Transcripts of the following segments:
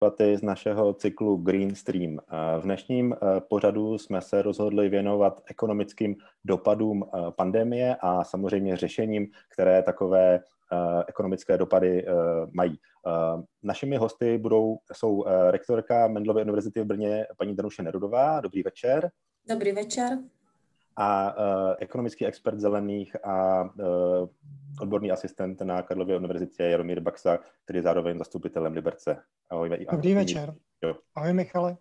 Špaty z našeho cyklu Green Stream. V dnešním pořadu jsme se rozhodli věnovat ekonomickým dopadům pandemie a samozřejmě řešením, které takové ekonomické dopady mají. Našimi hosty jsou rektorka Mendelovy univerzity v Brně paní Danuše Nerudová. Dobrý večer. Dobrý večer. A ekonomický expert zelených a odborný asistent na Karlově univerzitě Jaromír Baxa, který je zároveň zastupitelem Liberce. Ahoj. Dobrý večer. Ahoj Michale.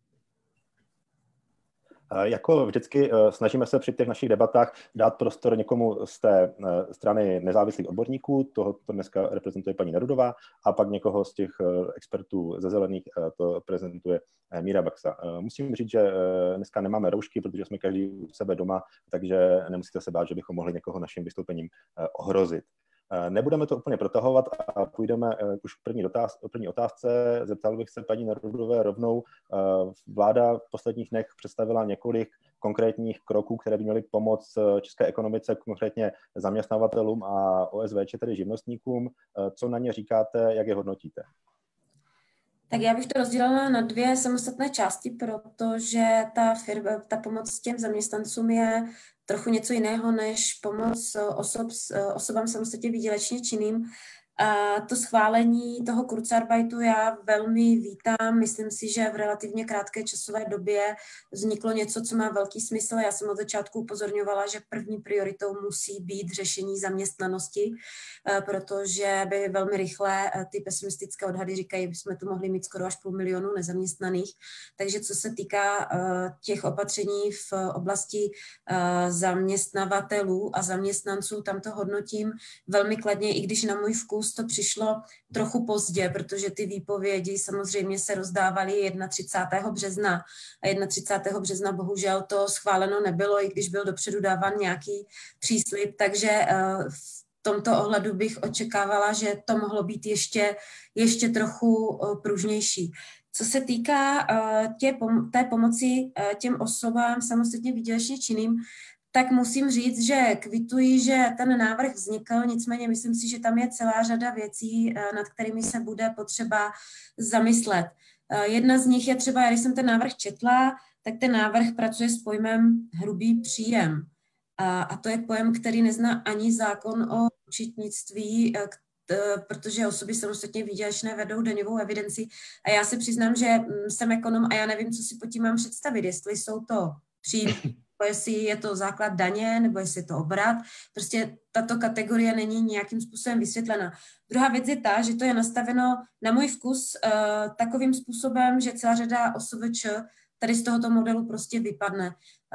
Jako vždycky snažíme se při těch našich debatách dát prostor někomu z té strany nezávislých odborníků, toho dneska reprezentuje paní Nerudová, a pak někoho z těch expertů ze zelených, to prezentuje Míra Baxa. Musím říct, že dneska nemáme roušky, protože jsme každý u sebe doma, takže nemusíte se bát, že bychom mohli někoho naším vystoupením ohrozit. Nebudeme to úplně protahovat a půjdeme už k první otázce. Zeptal bych se paní Nerudové rovnou. Vláda v posledních dnech představila několik konkrétních kroků, které by měly pomoct české ekonomice, konkrétně zaměstnavatelům a OSVČ, tedy živnostníkům. Co na ně říkáte, jak je hodnotíte? Tak já bych to rozdělila na dvě samostatné části, protože ta pomoc těm zaměstnancům je trochu něco jiného než pomoc osobám samostatně výdělečně činným. A to schválení toho Kurzarbeitu já velmi vítám. Myslím si, že v relativně krátké časové době vzniklo něco, co má velký smysl. Já jsem od začátku upozorňovala, že první prioritou musí být řešení zaměstnanosti, protože by velmi rychle ty pesimistické odhady říkají, že jsme tu mohli mít skoro až 500 000 nezaměstnaných. Takže co se týká těch opatření v oblasti zaměstnavatelů a zaměstnanců, tam to hodnotím velmi kladně, i když na můj vkus to přišlo trochu pozdě, protože ty výpovědi samozřejmě se rozdávaly 31. března a 31. března bohužel to schváleno nebylo, i když byl dopředu dáván nějaký příslib, takže v tomto ohledu bych očekávala, že to mohlo být ještě trochu pružnější. Co se týká té pomoci těm osobám samostatně výdělečně činným, tak musím říct, že kvituji, že ten návrh vznikl, nicméně myslím si, že tam je celá řada věcí, nad kterými se bude potřeba zamyslet. Jedna z nich je třeba, když jsem ten návrh četla, tak ten návrh pracuje s pojmem hrubý příjem. A to je pojem, který nezná ani zákon o účetnictví, protože osoby samostatně výdělečné vedou daňovou evidenci. A já se přiznám, že jsem ekonom a já nevím, co si pod tím mám představit, jestli jsou to příjmy, jestli je to základ daně, nebo jestli je to obrat. Prostě tato kategorie není nějakým způsobem vysvětlena. Druhá věc je ta, že to je nastaveno na můj vkus takovým způsobem, že celá řada OSVČ tady z tohoto modelu prostě vypadne.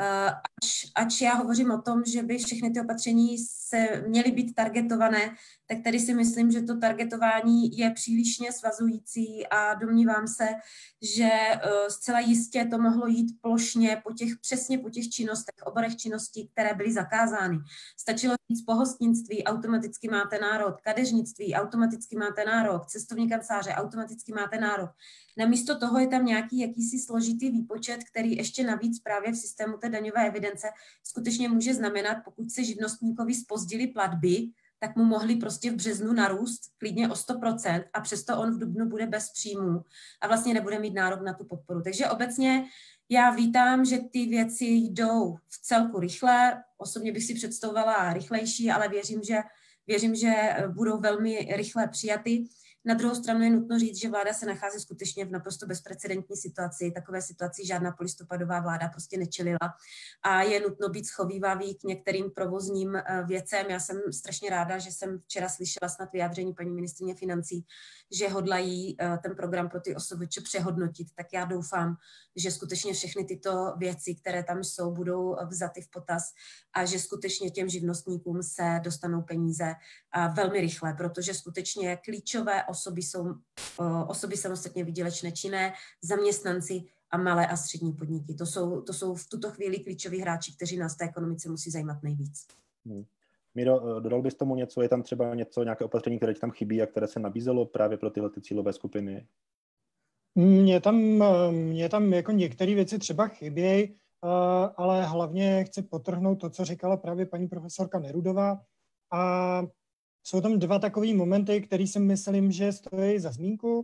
Ač já hovořím o tom, že by všechny ty opatření se měly být targetované, tak tady si myslím, že to targetování je přílišně svazující a domnívám se, že zcela jistě to mohlo jít plošně přesně po těch činnostech, oborech činností, které byly zakázány. Stačilo říct pohostinství, automaticky máte nárok, kadeřnictví, automaticky máte nárok, cestovní kanceláře, automaticky máte nárok. Namísto toho je tam nějaký jakýsi složitý výpočet, který ještě navíc právě v systému té daňové evidence skutečně může znamenat, pokud se živnostníkovi zpozdily platby, tak mu mohli prostě v březnu narůst klidně o 100% a přesto on v dubnu bude bez příjmů a vlastně nebude mít nárok na tu podporu. Takže obecně já vítám, že ty věci jdou v celku rychle. Osobně bych si představovala rychlejší, ale věřím, že budou velmi rychle přijaty. Na druhou stranu je nutno říct, že vláda se nachází skutečně v naprosto bezprecedentní situaci. Takové situaci žádná polistopadová vláda prostě nečelila a je nutno být schovívavý k některým provozním věcem. Já jsem strašně ráda, že jsem včera slyšela snad vyjádření paní ministryně financí, že hodlají ten program pro ty OSVČ přehodnotit. Tak já doufám, že skutečně všechny tyto věci, které tam jsou, budou vzaty v potaz a že skutečně těm živnostníkům se dostanou peníze velmi rychle, protože skutečně klíčové osoby jsou osoby samostatně výdělečné činné, zaměstnanci a malé a střední podniky. To jsou v tuto chvíli klíčoví hráči, kteří nás v té ekonomice musí zajímat nejvíc. Míro, dodal bys tomu něco? Je tam třeba nějaké opatření, které ti tam chybí a které se nabízelo právě pro tyhle cílové skupiny? Mně tam jako některé věci třeba chybějí, ale hlavně chci podtrhnout to, co říkala právě paní profesorka Nerudová. A jsou tam dva takové momenty, které si myslím, že stojí za zmínku.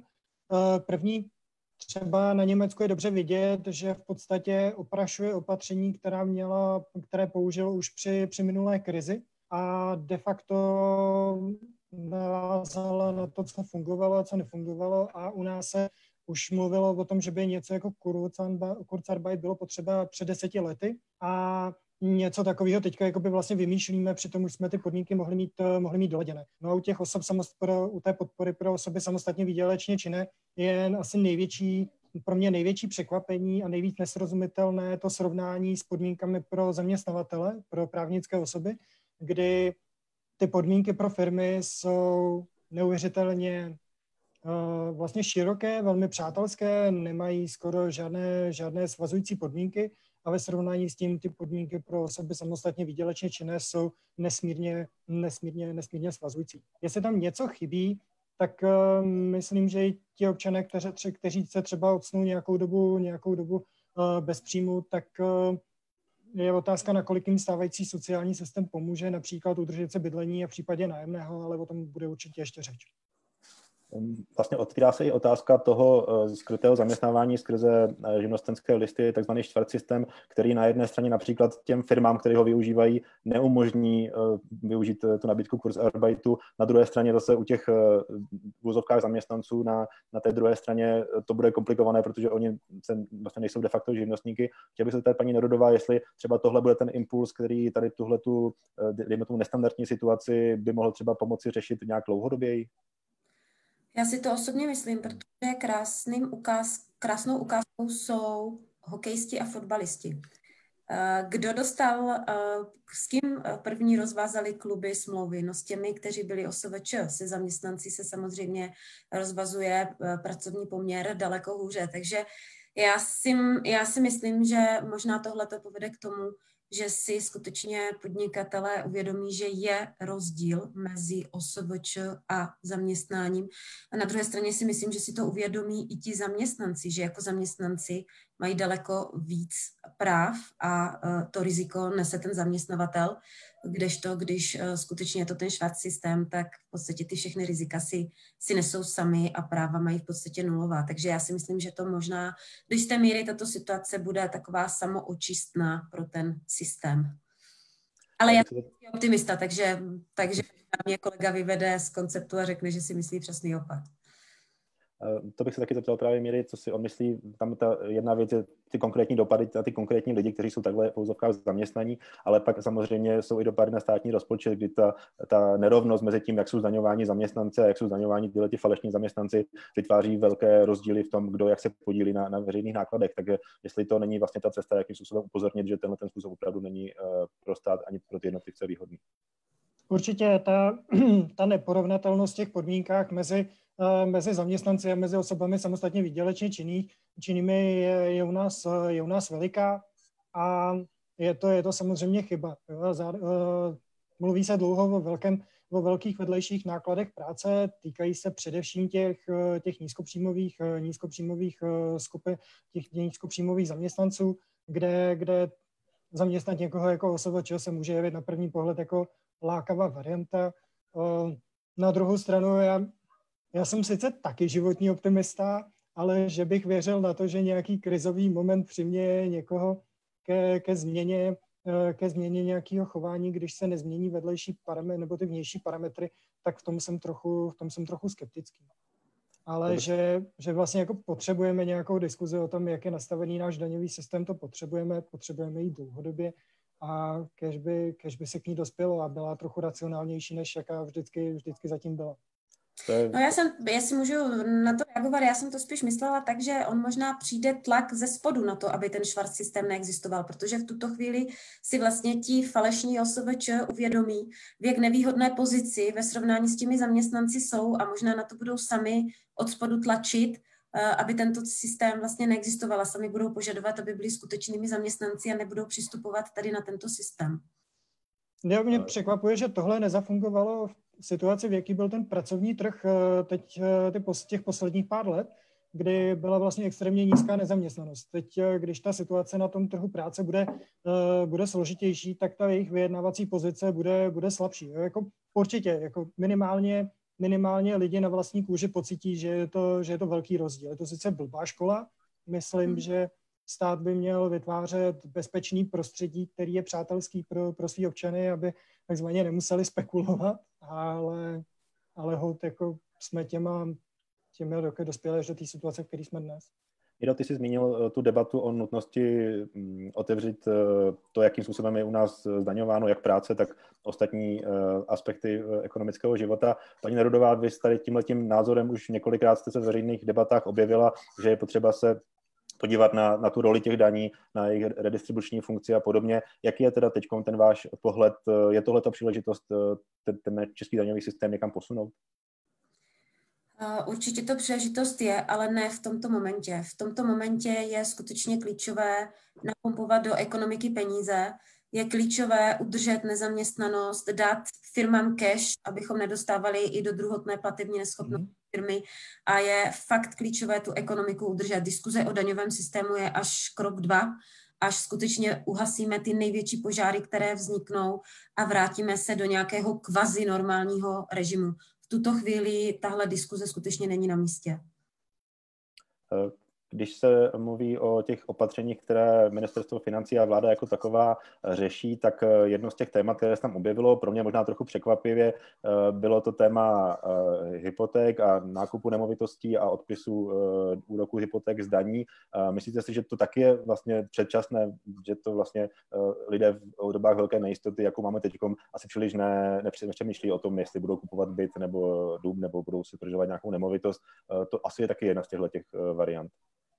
První, třeba na Německu je dobře vidět, že v podstatě oprašuje opatření, které použil už při minulé krizi a de facto navázala na to, co fungovalo a co nefungovalo, a u nás se už mluvilo o tom, že by něco jako Kurzarbeit bylo potřeba před 10 lety a něco takového teďka jakoby vlastně vymýšlíme, přitom už jsme ty podmínky mohli mít doladěné. No a u těch osob u té podpory pro osoby samostatně výdělečně činné je asi pro mě největší překvapení a nejvíc nesrozumitelné to srovnání s podmínkami pro zaměstnavatele, pro právnické osoby, kdy ty podmínky pro firmy jsou neuvěřitelně vlastně široké, velmi přátelské, nemají skoro žádné svazující podmínky a ve srovnání s tím ty podmínky pro osoby samostatně výdělečně činné jsou nesmírně svazující. Jestli tam něco chybí, tak myslím, že i ti občané, kteří se třeba ocnou nějakou dobu bez příjmu, tak je otázka, nakolik jim stávající sociální systém pomůže, například udržet se bydlení a v případě nájemného, ale o tom bude určitě ještě řeč. Vlastně otvírá se i otázka toho skrytého zaměstnávání skrze živnostenské listy, takzvaný švarcsystém, který na jedné straně například těm firmám, které ho využívají, neumožní využít tu nabídku Kurzarbeitu. Na druhé straně zase u těch vůzovkách zaměstnanců na té druhé straně to bude komplikované, protože oni vlastně nejsou de facto živnostníky. Chtěl bych se zeptat paní Nerudová, jestli třeba tohle bude ten impuls, který tady tuhletu, dejme tomu nestandardní situaci by mohl třeba pomoci řešit nějak dlouhodoběji? Já si to osobně myslím, protože krásnou ukázkou jsou hokejisti a fotbalisti. Kdo dostal, s kým první rozvázali kluby smlouvy? No s těmi, kteří byli OSVČ. Se zaměstnanci se samozřejmě rozvazuje pracovní poměr daleko hůře. Takže já si myslím, že možná tohle to povede k tomu, že si skutečně podnikatelé uvědomí, že je rozdíl mezi OSVČ a zaměstnáním. A na druhé straně si myslím, že si to uvědomí i ti zaměstnanci, že jako zaměstnanci mají daleko víc práv a to riziko nese ten zaměstnavatel, kdežto, když skutečně je to ten švarcsystém, tak v podstatě ty všechny rizika si nesou sami a práva mají v podstatě nulová. Takže já si myslím, že to možná do jisté míry tato situace bude taková samoočistná pro ten systém. Ale já jsem optimista, takže mě kolega vyvede z konceptu a řekne, že si myslí přesný opak. To bych se taky zeptal právě Míry, co si on myslí. Tam ta jedna věc je ty konkrétní dopady na ty konkrétní lidi, kteří jsou takhle v uvozovkách zaměstnaní, ale pak samozřejmě jsou i dopady na státní rozpočet, kdy ta nerovnost mezi tím, jak jsou zdaňováni zaměstnanci a jak jsou zdaňováni ty falešní zaměstnanci, vytváří velké rozdíly v tom, kdo jak se podílí na veřejných nákladech. Takže jestli to není vlastně ta cesta, jakým způsobem upozornit, že tenhle ten způsob opravdu není pro stát ani pro ty jednotlivce výhodný. Určitě ta neporovnatelnost v těch podmínkách mezi zaměstnanci a mezi osobami samostatně výdělečně činnými je u nás veliká a je to samozřejmě chyba. Mluví se dlouho o velkých vedlejších nákladech práce, týkají se především těch nízkopříjmových skupin, těch nízkopříjmových zaměstnanců, kde zaměstnat někoho jako OSVČ se může jevit na první pohled jako lákavá varianta. Na druhou stranu já jsem sice taky životní optimista, ale že bych věřil na to, že nějaký krizový moment přiměje někoho ke změně nějakého chování, když se nezmění vedlejší parametry nebo ty vnější parametry, tak v tom jsem trochu skeptický. Ale že vlastně jako potřebujeme nějakou diskuzi o tom, jak je nastavený náš daňový systém, to potřebujeme jít dlouhodobě a kež by se k ní dospělo a byla trochu racionálnější, než jaká vždycky zatím byla. No já si můžu na to reagovat, já jsem to spíš myslela tak, že on možná přijde tlak ze spodu na to, aby ten švarcsystém neexistoval, protože v tuto chvíli si vlastně ti falešní OSVČ uvědomí, v jak nevýhodné pozici ve srovnání s těmi zaměstnanci jsou a možná na to budou sami od spodu tlačit, aby tento systém vlastně neexistoval a sami budou požadovat, aby byli skutečnými zaměstnanci a nebudou přistupovat tady na tento systém. Mě překvapuje, že tohle nezafungovalo v situaci, v jaký byl ten pracovní trh teď těch posledních pár let, kdy byla vlastně extrémně nízká nezaměstnanost. Teď, když ta situace na tom trhu práce bude složitější, tak ta jejich vyjednávací pozice bude slabší. Jako určitě, jako minimálně minimálně lidi na vlastní kůži pocítí, že je to velký rozdíl. Je to sice blbá škola, myslím, že stát by měl vytvářet bezpečný prostředí, který je přátelský pro svý občany, aby takzvaně nemuseli spekulovat, ale holt jako jsme těmi dospěli až do té situace, v které jsme dnes. Miro, ty jsi zmínil tu debatu o nutnosti otevřít to, jakým způsobem je u nás zdaňováno jak práce, tak ostatní aspekty ekonomického života. Paní Nerudová, vy tady tímhletím názorem už několikrát jste se v veřejných debatách objevila, že je potřeba se podívat na tu roli těch daní, na jejich redistribuční funkci a podobně. Jaký je teda teď ten váš pohled? Je tohle ta příležitost ten český daňový systém někam posunout? Určitě to příležitost je, ale ne v tomto momentě. V tomto momentě je skutečně klíčové napumpovat do ekonomiky peníze, je klíčové udržet nezaměstnanost, dát firmám cash, abychom nedostávali i do druhotné platební neschopnosti firmy a je fakt klíčové tu ekonomiku udržet. Diskuze o daňovém systému je až krok 2, až skutečně uhasíme ty největší požáry, které vzniknou a vrátíme se do nějakého kvazi normálního režimu. V tuto chvíli tahle diskuze skutečně není na místě. Když se mluví o těch opatřeních, které ministerstvo financí a vláda jako taková řeší, tak jedno z těch témat, které se tam objevilo, pro mě možná trochu překvapivě, bylo to téma hypoték a nákupu nemovitostí a odpisu úroků hypoték z daní. Myslíte si, že to taky je vlastně předčasné, že to vlastně lidé v dobách velké nejistoty, jako máme teď, asi příliš nepřemýšlí o tom, jestli budou kupovat byt nebo dům, nebo budou si prožívat nějakou nemovitost. To asi je taky jedna z těch variant.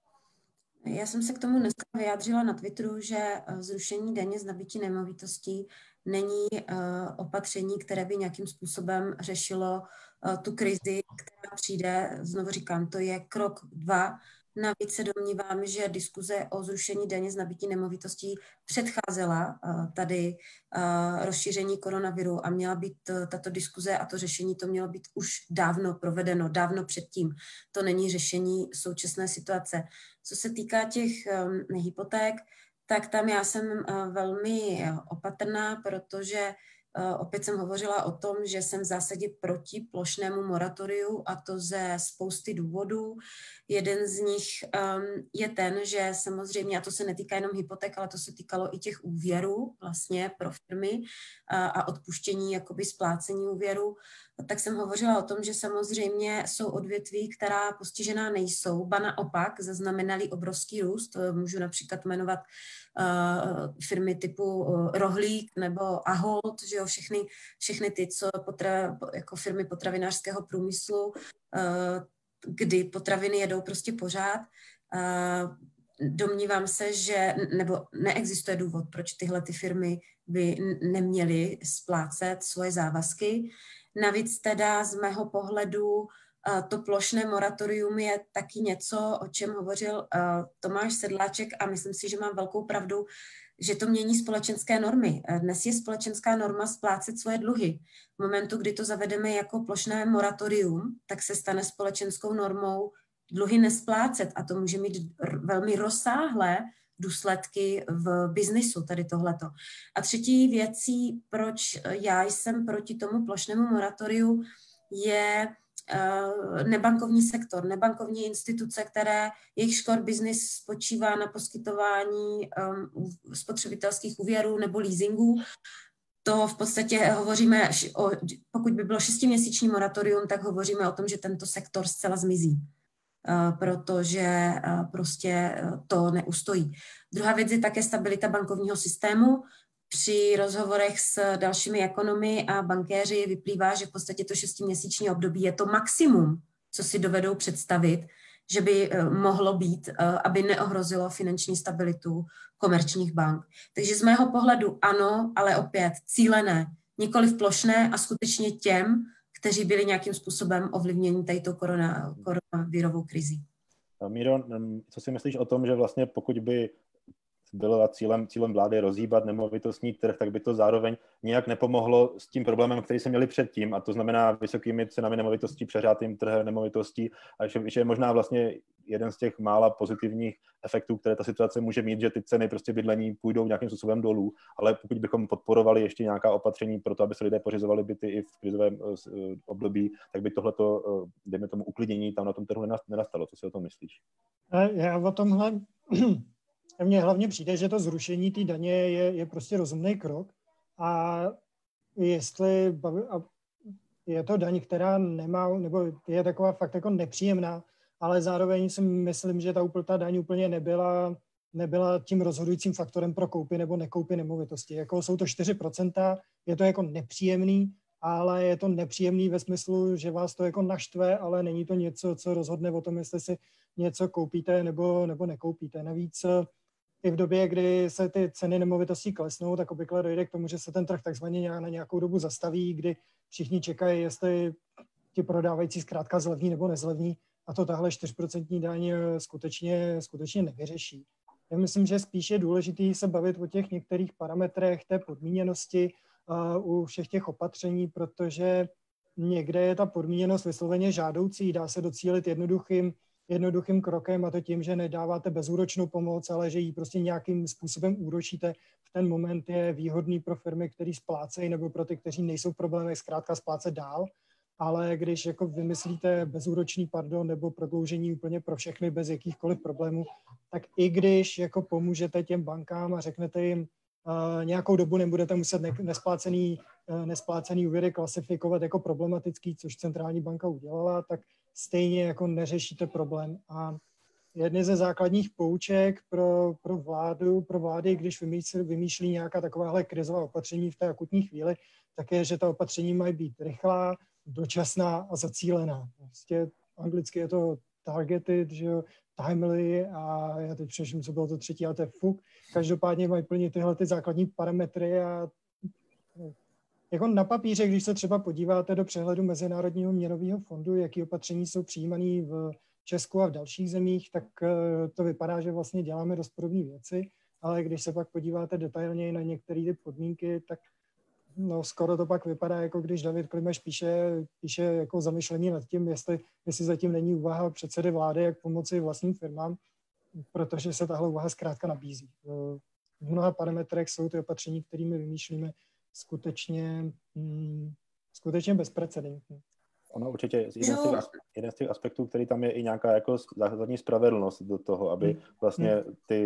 Já jsem se k tomu dneska vyjádřila na Twitteru, že zrušení daně z nabytí nemovitostí není opatření, které by nějakým způsobem řešilo tu krizi, která přijde. Znovu říkám, to je krok 2. Navíc se domnívám, že diskuze o zrušení daně z nabytí nemovitostí předcházela tady rozšíření koronaviru a měla být tato diskuze a to řešení to mělo být už dávno provedeno, dávno předtím. To není řešení současné situace. Co se týká těch hypoték, tak tam já jsem velmi opatrná, protože opět jsem hovořila o tom, že jsem v zásadě proti plošnému moratoriu a to ze spousty důvodů. Jeden z nich je ten, že samozřejmě, a to se netýká jenom hypoték, ale to se týkalo i těch úvěrů vlastně pro firmy a odpuštění jakoby splácení úvěru, tak jsem hovořila o tom, že samozřejmě jsou odvětví, která postižená nejsou, ba naopak zaznamenaly obrovský růst. Můžu například jmenovat firmy typu Rohlík nebo Ahold, že jo, všechny ty, co jako firmy potravinářského průmyslu, kdy potraviny jedou prostě pořád. Domnívám se, že nebo neexistuje důvod, proč tyhle ty firmy by neměly splácet svoje závazky. Navíc teda z mého pohledu to plošné moratorium je taky něco, o čem hovořil Tomáš Sedláček a myslím si, že mám velkou pravdu, že to mění společenské normy. Dnes je společenská norma splácet svoje dluhy. V momentu, kdy to zavedeme jako plošné moratorium, tak se stane společenskou normou dluhy nesplácet a to může mít velmi rozsáhlé důsledky v biznisu, tady tohleto. A třetí věcí, proč já jsem proti tomu plošnému moratoriu, je nebankovní sektor, nebankovní instituce, jejich core business spočívá na poskytování spotřebitelských úvěrů nebo leasingů. To v podstatě hovoříme, pokud by bylo 6měsíční moratorium, tak hovoříme o tom, že tento sektor zcela zmizí, protože prostě to neustojí. Druhá věc je také stabilita bankovního systému. Při rozhovorech s dalšími ekonomy a bankéři vyplývá, že v podstatě to 6měsíční období je to maximum, co si dovedou představit, že by mohlo být, aby neohrozilo finanční stabilitu komerčních bank. Takže z mého pohledu ano, ale opět cílené, nikoliv plošné a skutečně těm, kteří byli nějakým způsobem ovlivněni této koronavirovou krizí. Míro, co si myslíš o tom, že vlastně pokud by bylo cílem vlády rozhýbat nemovitostní trh, tak by to zároveň nějak nepomohlo s tím problémem, který jsme měli předtím, a to znamená vysokými cenami nemovitostí, přeřátým trhem nemovitostí, a že je možná vlastně jeden z těch mála pozitivních efektů, které ta situace může mít, že ty ceny prostě bydlení půjdou nějakým způsobem dolů, ale pokud bychom podporovali ještě nějaká opatření pro to, aby se lidé pořizovali byty i v krizovém období, tak by tohleto, dejme tomu, uklidnění tam na tom trhu nenastalo. Co si o tom myslíš? Já o tomhle, mně hlavně přijde, že to zrušení té daně je prostě rozumný krok, a jestli je to daň, která nemá, nebo je taková fakt jako nepříjemná, ale zároveň si myslím, že ta daň úplně nebyla tím rozhodujícím faktorem pro koupy nebo nekoupy nemovitosti. Jako jsou to 4%, je to jako nepříjemný, ale je to nepříjemný ve smyslu, že vás to jako naštve, ale není to něco, co rozhodne o tom, jestli si něco koupíte nebo nekoupíte. Navíc i v době, kdy se ty ceny nemovitostí klesnou, tak obvykle dojde k tomu, že se ten trh takzvaně na nějakou dobu zastaví, kdy všichni čekají, jestli ti prodávající zkrátka zlevní nebo nezlevní, a to tahle 4% daň skutečně nevyřeší. Já myslím, že spíš je důležité se bavit o těch některých parametrech té podmíněnosti u všech těch opatření, protože někde je ta podmíněnost vysloveně žádoucí, dá se docílit jednoduchým krokem, a to tím, že nedáváte bezúročnou pomoc, ale že ji prostě nějakým způsobem úročíte. V ten moment je výhodný pro firmy, které splácejí, nebo pro ty, kteří nejsou v problémech, zkrátka splácet dál. Ale když jako vymyslíte bezúročný pardon nebo prodloužení úplně pro všechny bez jakýchkoliv problémů, tak i když jako pomůžete těm bankám a řeknete jim, nějakou dobu nebudete muset nesplácený úvěry klasifikovat jako problematický, což centrální banka udělala, tak stejně jako neřešíte problém. A jedny ze základních pouček pro vlády, když vymýšlí nějaká takováhle krizová opatření v té akutní chvíli, tak je, že ta opatření mají být rychlá, dočasná a zacílená. Prostě anglicky je to targeted, že jo, timely, a já teď přeším, co bylo to třetí, a to je FUK. Každopádně mají plnit tyhle ty základní parametry, a jako na papíře, když se třeba podíváte do přehledu Mezinárodního měnového fondu, jaký opatření jsou přijímané v Česku a v dalších zemích, tak to vypadá, že vlastně děláme dost podobné věci, ale když se pak podíváte detailněji na některé ty podmínky, tak skoro to pak vypadá, jako když David Klimeš píše jako zamyšlení nad tím, jestli zatím není úvaha předsedy vlády, jak pomoci vlastním firmám, protože se tahle úvaha zkrátka nabízí. V mnoha parametrech jsou ty opatření, kterými vymýšlíme, skutečně bezprecedentní. Ono určitě jeden z těch aspektů, který tam je i nějaká jako základní spravedlnost do toho, aby vlastně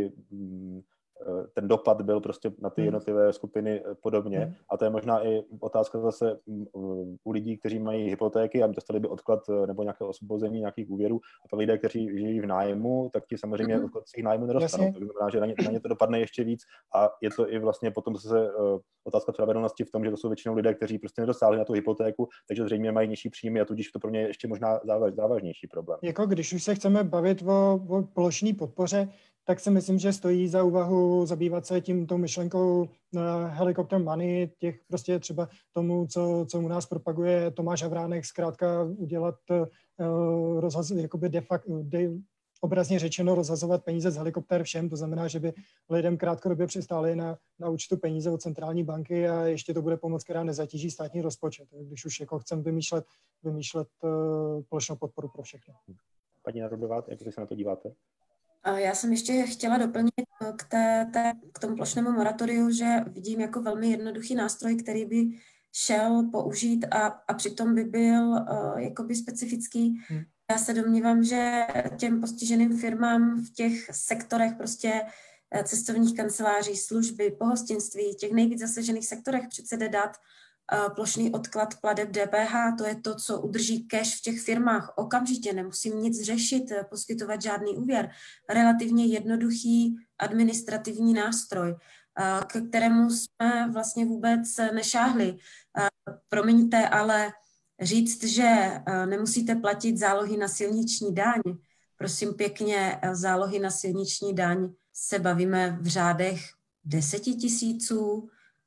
ten dopad byl prostě na ty jednotlivé skupiny podobně. A to je možná i otázka zase u lidí, kteří mají hypotéky a dostali by odklad nebo nějaké osvobození nějakých úvěrů. A pak lidé, kteří žijí v nájmu, tak ti samozřejmě odklad svých nájmů nedostanou. To znamená, že na ně to dopadne ještě víc, a je to i vlastně potom zase otázka spravedlnosti v tom, že to jsou většinou lidé, kteří prostě nedostáli na tu hypotéku, takže zřejmě mají nižší příjmy, a tudíž to pro ně je ještě možná závažnější problém. Jako když už se chceme bavit o plošné podpoře, tak si myslím, že stojí za úvahu zabývat se tou myšlenkou helicopter money, těch prostě třeba tomu, co u nás propaguje Tomáš Havránek, zkrátka udělat jakoby obrazně řečeno rozhazovat peníze z helikoptér všem, to znamená, že by lidem krátkodobě přistály na účtu peníze od centrální banky, a ještě to bude pomoc, která nezatíží státní rozpočet, když už jako chceme vymýšlet plošnou podporu pro všechny. Paní Nerudová, jak se na to díváte? Já jsem ještě chtěla doplnit k tomu plošnému moratoriu, že vidím jako velmi jednoduchý nástroj, který by šel použít a přitom by byl jakoby specifický. Já se domnívám, že těm postiženým firmám v těch sektorech prostě cestovních kanceláří, služby, pohostinství, těch nejvíc zasažených sektorech přece jde dát plošný odklad plateb DPH, to je to, co udrží cash v těch firmách. Okamžitě nemusím nic řešit, poskytovat žádný úvěr. Relativně jednoduchý administrativní nástroj, ke kterému jsme vlastně vůbec nešáhli. Promiňte, ale říct, že nemusíte platit zálohy na silniční daň, prosím pěkně, zálohy na silniční daň se bavíme v řádech 10 000,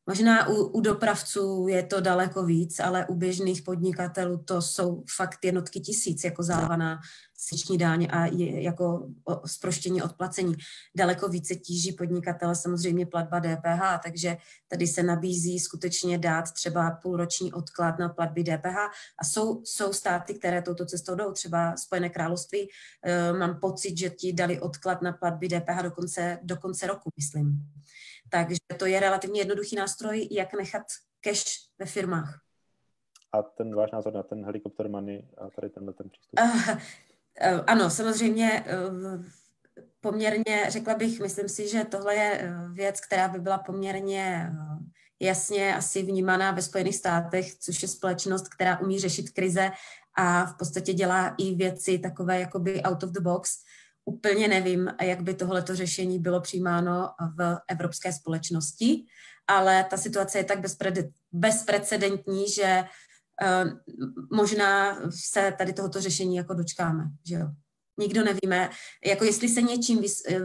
Možná u dopravců je to daleko víc, ale u běžných podnikatelů to jsou fakt jednotky tisíc jako záloha na silniční daň a jako zproštění od placení. Daleko více tíží podnikatele samozřejmě platba DPH, takže tady se nabízí skutečně dát třeba půlroční odklad na platby DPH a jsou státy, které touto cestou jdou, třeba Spojené království. Mám pocit, že ti dali odklad na platby DPH do konce roku, myslím. Takže to je relativně jednoduchý nástroj, jak nechat cash ve firmách. A ten váš názor na ten helikopter money a tady ten přístup? Ano, samozřejmě poměrně, řekla bych, myslím si, že tohle je věc, která by byla poměrně jasně asi vnímaná ve Spojených státech, což je společnost, která umí řešit krize a v podstatě dělá i věci takové jakoby out of the box. Úplně nevím, jak by tohleto řešení bylo přijímáno v evropské společnosti, ale ta situace je tak bezprecedentní, že možná se tady tohoto řešení jako dočkáme, že jo. Nikdo nevíme, jako jestli se něčím,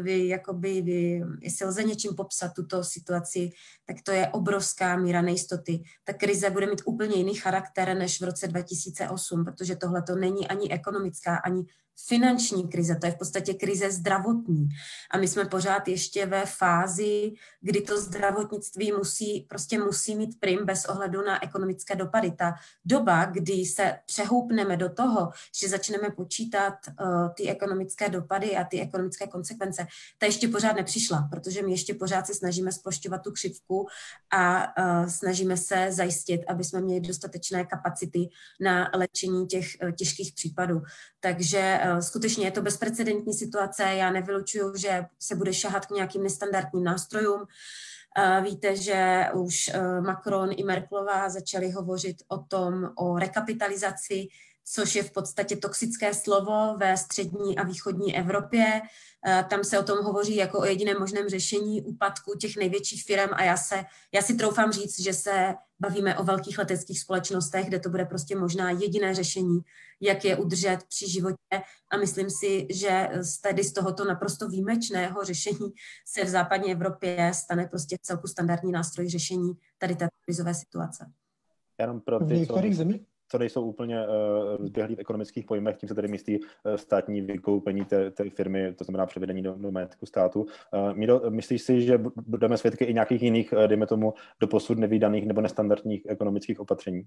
jestli lze něčím popsat tuto situaci, tak to je obrovská míra nejistoty. Ta krize bude mít úplně jiný charakter než v roce 2008, protože tohle to není ani ekonomická, ani finanční krize, to je v podstatě krize zdravotní. A my jsme pořád ještě ve fázi, kdy to zdravotnictví musí mít prim bez ohledu na ekonomické dopady. Ta doba, kdy se přehoupneme do toho, že začneme počítat ty ekonomické dopady a ty ekonomické konsekvence, ta ještě pořád nepřišla, protože my ještě pořád se snažíme zplošťovat tu křivku a snažíme se zajistit, aby jsme měli dostatečné kapacity na léčení těch těžkých případů. Takže skutečně je to bezprecedentní situace, já nevylučuju, že se bude šahat k nějakým nestandardním nástrojům. Víte, že už Macron i Merkelová začali hovořit o rekapitalizaci, což je v podstatě toxické slovo ve střední a východní Evropě. Tam se o tom hovoří jako o jediném možném řešení úpadku těch největších firm a já si troufám říct, že se bavíme o velkých leteckých společnostech, kde to bude prostě možná jediné řešení, jak je udržet při životě a myslím si, že tady z tohoto naprosto výjimečného řešení se v západní Evropě stane prostě celku standardní nástroj řešení tady této krizové situace. Jenom pro ty, co nejsou úplně zběhlí v ekonomických pojmech, tím se tedy myslí státní vykoupení té firmy, to znamená převedení do majetku státu. Míro, myslíš si, že budeme svědky i nějakých jiných, dejme tomu, doposud nevídaných nebo nestandardních ekonomických opatření?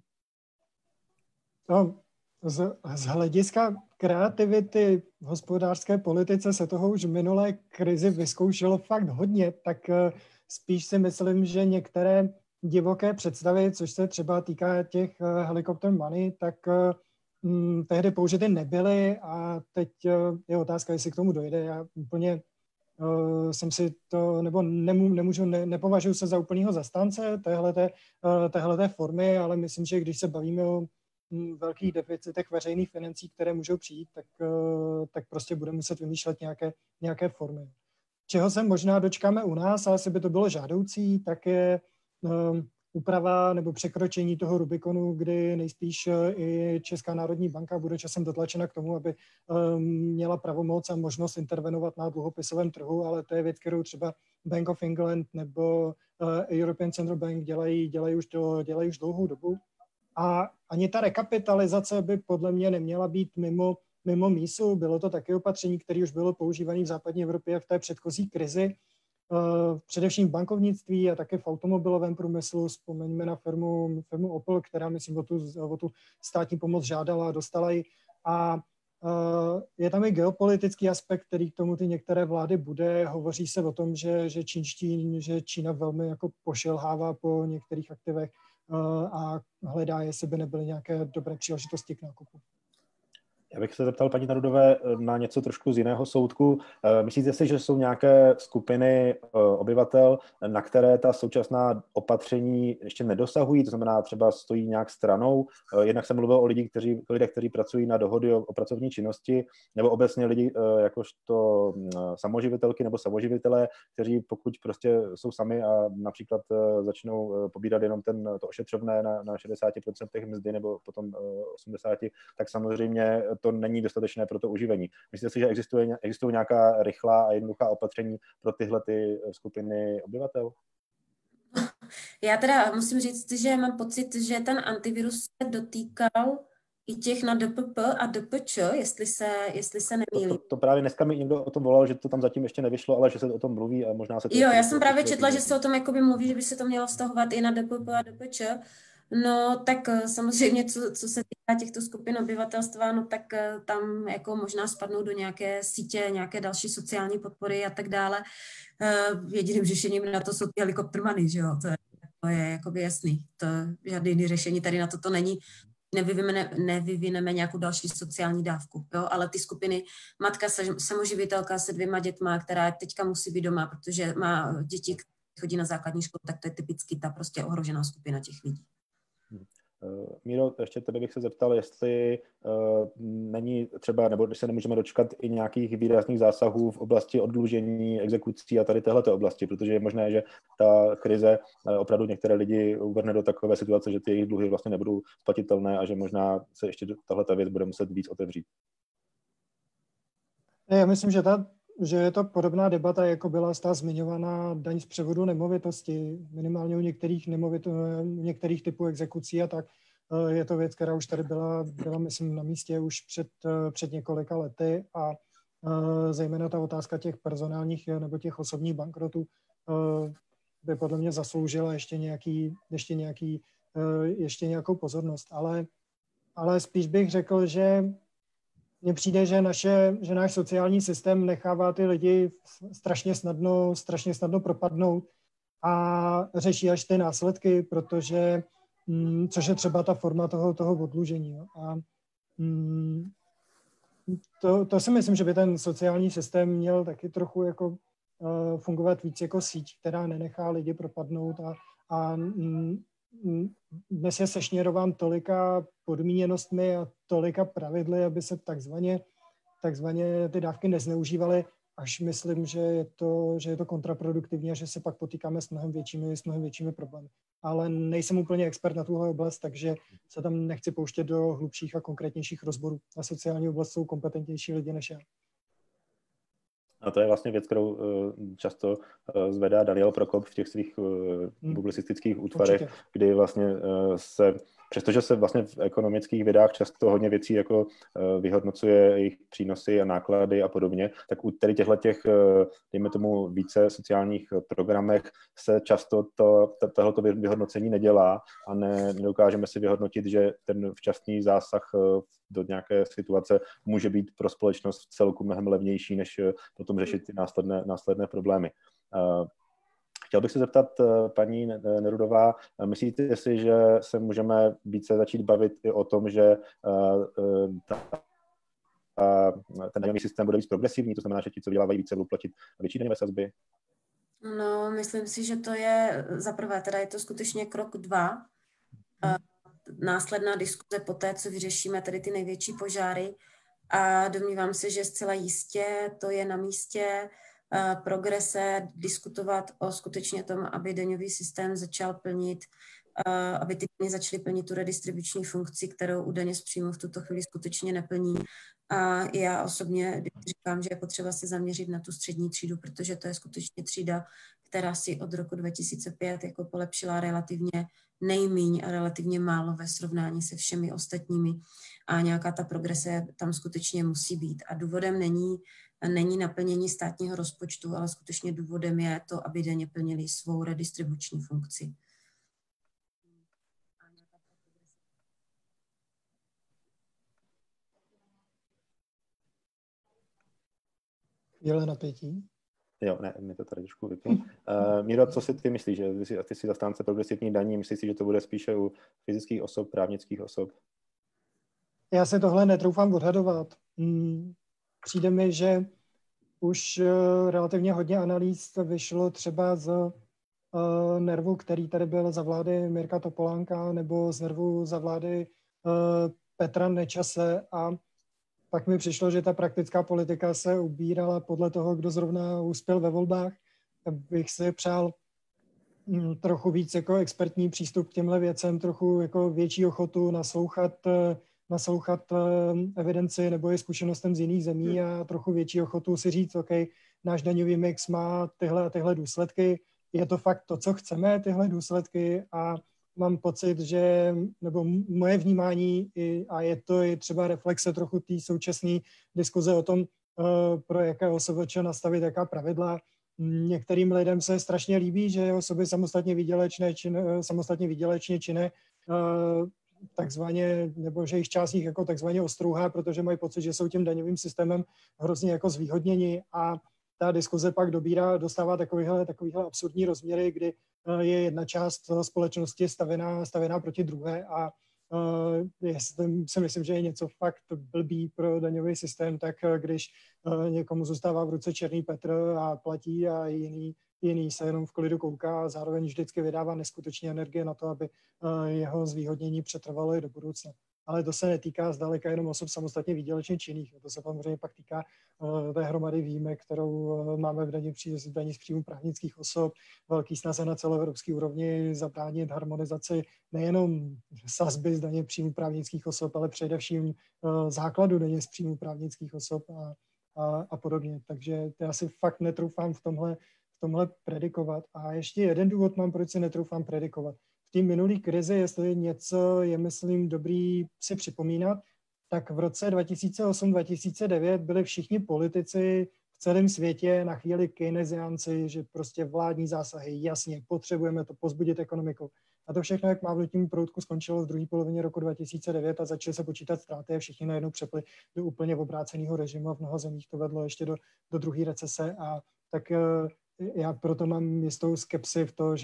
No, z hlediska kreativity v hospodářské politice se toho už v minulé krizi vyzkoušelo fakt hodně, tak spíš si myslím, že některé divoké představy, což se třeba týká těch helicopter money, tak tehdy použity nebyly a teď je otázka, jestli k tomu dojde. Já úplně jsem si to, nebo nepovažuji se za úplného zastánce téhleté formy, ale myslím, že když se bavíme o velkých deficitech veřejných financí, které můžou přijít, tak prostě budeme muset vymýšlet nějaké formy. Čeho se možná dočkáme u nás, ale asi by to bylo žádoucí, tak je úprava nebo překročení toho Rubikonu, kdy nejspíš i Česká národní banka bude časem dotlačena k tomu, aby měla pravomoc a možnost intervenovat na dluhopisovém trhu, ale to je věc, kterou třeba Bank of England nebo European Central Bank dělají už dlouhou dobu. A ani ta rekapitalizace by podle mě neměla být mimo mísu. Bylo to taky opatření, které už bylo používané v západní Evropě v té předchozí krizi, především v bankovnictví a také v automobilovém průmyslu. Vzpomeňme na firmu Opel, která, myslím, o tu státní pomoc žádala a dostala ji. A je tam i geopolitický aspekt, který k tomu ty některé vlády bude. Hovoří se o tom, že Čína velmi jako pošilhává po některých aktivech a hledá, jestli by nebyly nějaké dobré příležitosti k nákupu. Já bych se zeptal paní Nerudové na něco trošku z jiného soudku. Myslíte si, že jsou nějaké skupiny obyvatel, na které ta současná opatření ještě nedosahují, to znamená třeba stojí nějak stranou? Jednak jsem mluvil o lidech, kteří pracují na dohody o pracovní činnosti, nebo obecně lidi jakožto samoživitelky nebo samoživitelé, kteří pokud prostě jsou sami a například začnou pobírat jenom to ošetřovné na 60% mzdy nebo potom 80%, tak samozřejmě to není dostatečné pro to uživení. Myslíte si, že existují nějaká rychlá a jednoduchá opatření pro tyhle ty skupiny obyvatel? Já teda musím říct, že mám pocit, že ten antivirus se dotýkal i těch na DPP a DPČ, jestli se nemýlím. To právě dneska mi někdo o tom volal, že to tam zatím ještě nevyšlo, ale že se o tom mluví a možná se to... Jo, já jsem právě četla, že se o tom jakoby mluví, že by se to mělo vztahovat i na DPP a DPČ. No tak samozřejmě, co se týká těchto skupin obyvatelstva, no tak tam jako možná spadnou do nějaké sítě, nějaké další sociální podpory a tak dále. Jediným řešením na to jsou ty helikopter money, že jo, to je jakoby jasný. To žádný jiný řešení tady na to není. Nevyvineme nějakou další sociální dávku, jo? Ale ty skupiny, matka samoživitelka se 2 dětma, která teďka musí být doma, protože má děti, které chodí na základní školu, tak to je typicky ta prostě ohrožená skupina těch lidí. Míro, ještě tebe bych se zeptal, jestli není třeba, nebo když se nemůžeme dočkat i nějakých výrazných zásahů v oblasti oddlužení, exekucí a tady téhleté oblasti, protože je možné, že ta krize opravdu některé lidi uvrhne do takové situace, že ty jejich dluhy vlastně nebudou splatitelné a že možná se ještě tahleta věc bude muset víc otevřít. Já myslím, že je to podobná debata, jako byla ta zmiňovaná daň z převodu nemovitosti, minimálně u některých typů exekucí a tak. Je to věc, která už tady byla myslím, na místě už před několika lety a zejména ta otázka těch personálních nebo těch osobních bankrotů by podle mě zasloužila ještě nějakou pozornost. Ale spíš bych řekl, že mně přijde, že náš sociální systém nechává ty lidi strašně snadno propadnout a řeší až ty následky, protože, což je třeba ta forma toho oddlužení. A to si myslím, že by ten sociální systém měl taky trochu jako fungovat víc jako síť, která nenechá lidi propadnout a dnes je sešněrován tolika podmíněnostmi a tolika pravidly, aby se takzvaně ty dávky nezneužívaly, až myslím, že je to kontraproduktivní a že se pak potýkáme s mnohem většími problémy. Ale nejsem úplně expert na tuhle oblast, takže se tam nechci pouštět do hlubších a konkrétnějších rozborů. Na sociální oblast jsou kompetentnější lidi než já. A to je vlastně věc, kterou často zvedá Daniel Prokop v těch svých publicistických útvarech, určitě. Kdy vlastně přestože se vlastně v ekonomických vědách často hodně věcí jako vyhodnocuje jejich přínosy a náklady a podobně, tak u těch, dejme tomu, více sociálních programech se často tohleto vyhodnocení nedělá a nedokážeme si vyhodnotit, že ten včasný zásah do nějaké situace může být pro společnost v celku mnohem levnější, než potom řešit ty následné problémy. Chtěl bych se zeptat, paní Nerudová, myslíte si, že se můžeme více začít bavit i o tom, že ten daňový systém bude víc progresivní, to znamená, že ti, co vydělávají více, budou platit větší daňové sazby? No, myslím si, že to je za prvé, teda je to skutečně krok 2. Následná diskuze po té, co vyřešíme tady ty největší požáry a domnívám se, že zcela jistě to je na místě progrese diskutovat o skutečně tom, aby daňový systém začal plnit, aby ty daně začaly plnit tu redistribuční funkci, kterou u daně z příjmu v tuto chvíli skutečně neplní. A já osobně říkám, že je potřeba se zaměřit na tu střední třídu, protože to je skutečně třída, která si od roku 2005 jako polepšila relativně nejmíň a relativně málo ve srovnání se všemi ostatními. A nějaká ta progrese tam skutečně musí být. A důvodem není naplnění státního rozpočtu, ale skutečně důvodem je to, aby daně plnily svou redistribuční funkci. Chvíle napětí. Jo, ne, mi to tady trošku vypnu. Míro, co si ty myslíš? Že ty jsi zastánce progresivní daní, myslíš si, že to bude spíše u fyzických osob, právnických osob? Já se tohle netroufám odhadovat. Přijde mi, že už relativně hodně analýz vyšlo třeba z NERVu, který tady byl za vlády Mirka Topolánka, nebo z NERVu za vlády Petra Nečase a pak mi přišlo, že ta praktická politika se ubírala podle toho, kdo zrovna uspěl ve volbách. Bych si přál trochu víc jako expertní přístup k těmhle věcem, trochu jako větší ochotu naslouchat evidenci nebo i zkušenostem z jiných zemí a trochu větší ochotu si říct, OK, náš daňový mix má tyhle důsledky, je to fakt to, co chceme, tyhle důsledky, a mám pocit, že, nebo moje vnímání, a je to i třeba reflexe trochu té současné diskuze o tom, pro jaké OSVČ nastavit jaká pravidla. Některým lidem se strašně líbí, že osoby samostatně výdělečně činné takzvaně, nebo že jich část jich jako takzvaně ostrouhá, protože mají pocit, že jsou tím daňovým systémem hrozně jako zvýhodněni, a ta diskuze pak dostává takovýhle absurdní rozměry, kdy je jedna část společnosti stavěná proti druhé, a si myslím, že je něco fakt blbý pro daňový systém, tak když někomu zůstává v ruce černý Petr a platí, a jiný se jenom v klidu kouká, a zároveň vždycky vydává neskutečně energie na to, aby jeho zvýhodnění přetrvalo i do budoucna. Ale to se netýká zdaleka jenom osob samostatně výdělečně činných. To se samozřejmě pak týká té hromady výjimek, kterou máme v daní z příjmu právnických osob, velký snaze na celoevropské úrovni zabránit harmonizaci nejenom sazby z daně příjmu právnických osob, ale především základu daně z příjmu právnických osob a podobně. Takže já si fakt netroufám v tomhle predikovat. A ještě jeden důvod mám, proč si netroufám predikovat. V té minulé krizi, jestli něco je, myslím, dobrý si připomínat, tak v roce 2008-2009 byli všichni politici v celém světě na chvíli keynesiánci, že prostě vládní zásahy, jasně, potřebujeme to pozbudit ekonomiku. A to všechno, jak mávnutím proutku, skončilo v druhé polovině roku 2009 a začaly se počítat ztráty a všichni najednou přepli do úplně obráceného režimu, a v mnoha zemích to vedlo ještě do druhé recese. A tak já proto mám jistou skepsi v to,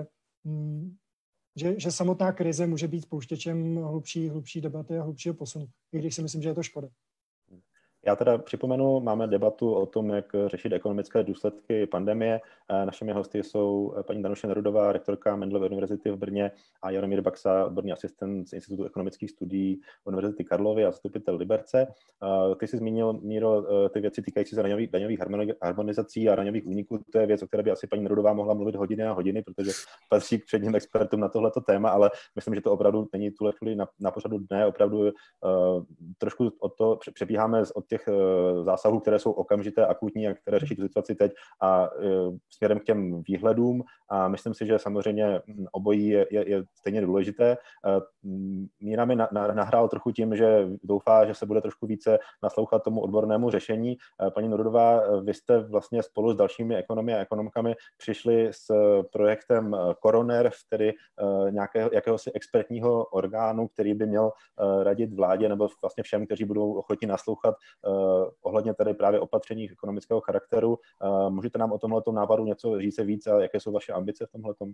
že samotná krize může být spouštěčem hlubší debaty a hlubšího posunu, i když si myslím, že je to škoda. Já teda připomenu, máme debatu o tom, jak řešit ekonomické důsledky pandemie. Našimi hosty jsou paní Danuše Nerudová, rektorka Mendelovy univerzity v Brně, a Jaromír Baxa, odborný asistent z Institutu ekonomických studií Univerzity Karlovy a zastupitel Liberce. Ty jsi zmínil, Míro, ty věci týkající se daňových harmonizací a daňových úniků. To je věc, o které by asi paní Nerudová mohla mluvit hodiny a hodiny, protože patří k předním expertům na tohleto téma, ale myslím, že to opravdu není tuhle chvíli na pořadu dne. Opravdu trošku od toho přebíháme od těch zásahů, které jsou okamžité, akutní a které řeší tu situaci teď, a směrem k těm výhledům. A myslím si, že samozřejmě obojí je stejně důležité. Míra mi nahrál trochu tím, že doufá, že se bude trošku více naslouchat tomu odbornému řešení. Paní Nerudová, vy jste vlastně spolu s dalšími ekonomy a ekonomkami přišli s projektem Coroner, tedy jakéhosi expertního orgánu, který by měl radit vládě nebo vlastně všem, kteří budou ochotni naslouchat ohledně tady právě opatření ekonomického charakteru. Můžete nám o tomhletom nápadu něco říct víc a jaké jsou vaše ambice v tomhletom?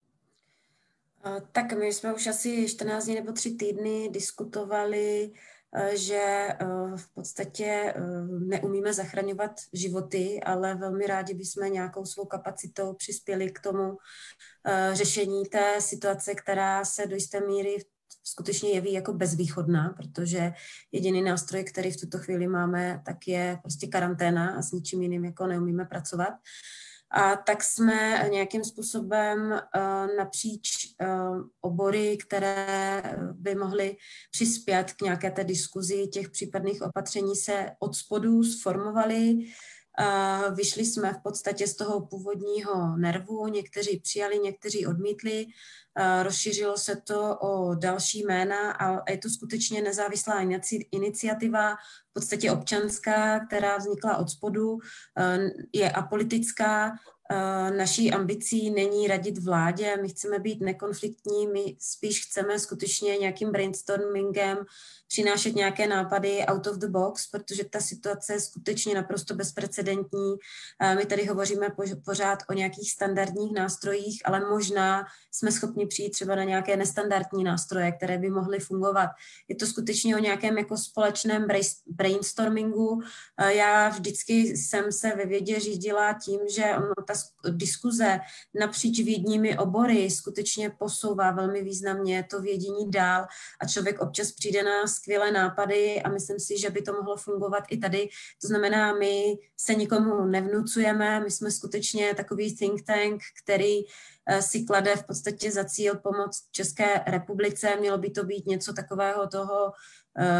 Tak my jsme už asi 14 dní nebo 3 týdny diskutovali, že v podstatě neumíme zachraňovat životy, ale velmi rádi bychom nějakou svou kapacitou přispěli k tomu řešení té situace, která se do jisté míry skutečně jeví jako bezvýchodná, protože jediný nástroj, který v tuto chvíli máme, tak je prostě karanténa a s ničím jiným jako neumíme pracovat. A tak jsme nějakým způsobem napříč obory, které by mohly přispět k nějaké té diskuzi těch případných opatření, se od spodu sformovali. Vyšli jsme v podstatě z toho původního nervu, někteří přijali, někteří odmítli. Rozšířilo se to o další jména a je to skutečně nezávislá iniciativa, v podstatě občanská, která vznikla od spodu, je apolitická. Naší ambicí není radit vládě, my chceme být nekonfliktní, my spíš chceme skutečně nějakým brainstormingem přinášet nějaké nápady out of the box, protože ta situace je skutečně naprosto bezprecedentní. My tady hovoříme pořád o nějakých standardních nástrojích, ale možná jsme schopni přijít třeba na nějaké nestandardní nástroje, které by mohly fungovat. Je to skutečně o nějakém jako společném brainstormingu. Já vždycky jsem se ve vědě řídila tím, že ta diskuze napříč vědními obory skutečně posouvá velmi významně to vědění dál a člověk občas přijde na skvělé nápady a myslím si, že by to mohlo fungovat i tady. To znamená, my se nikomu nevnucujeme, my jsme skutečně takový think tank, který si klade v podstatě za cíl pomoct České republice. Mělo by to být něco takového toho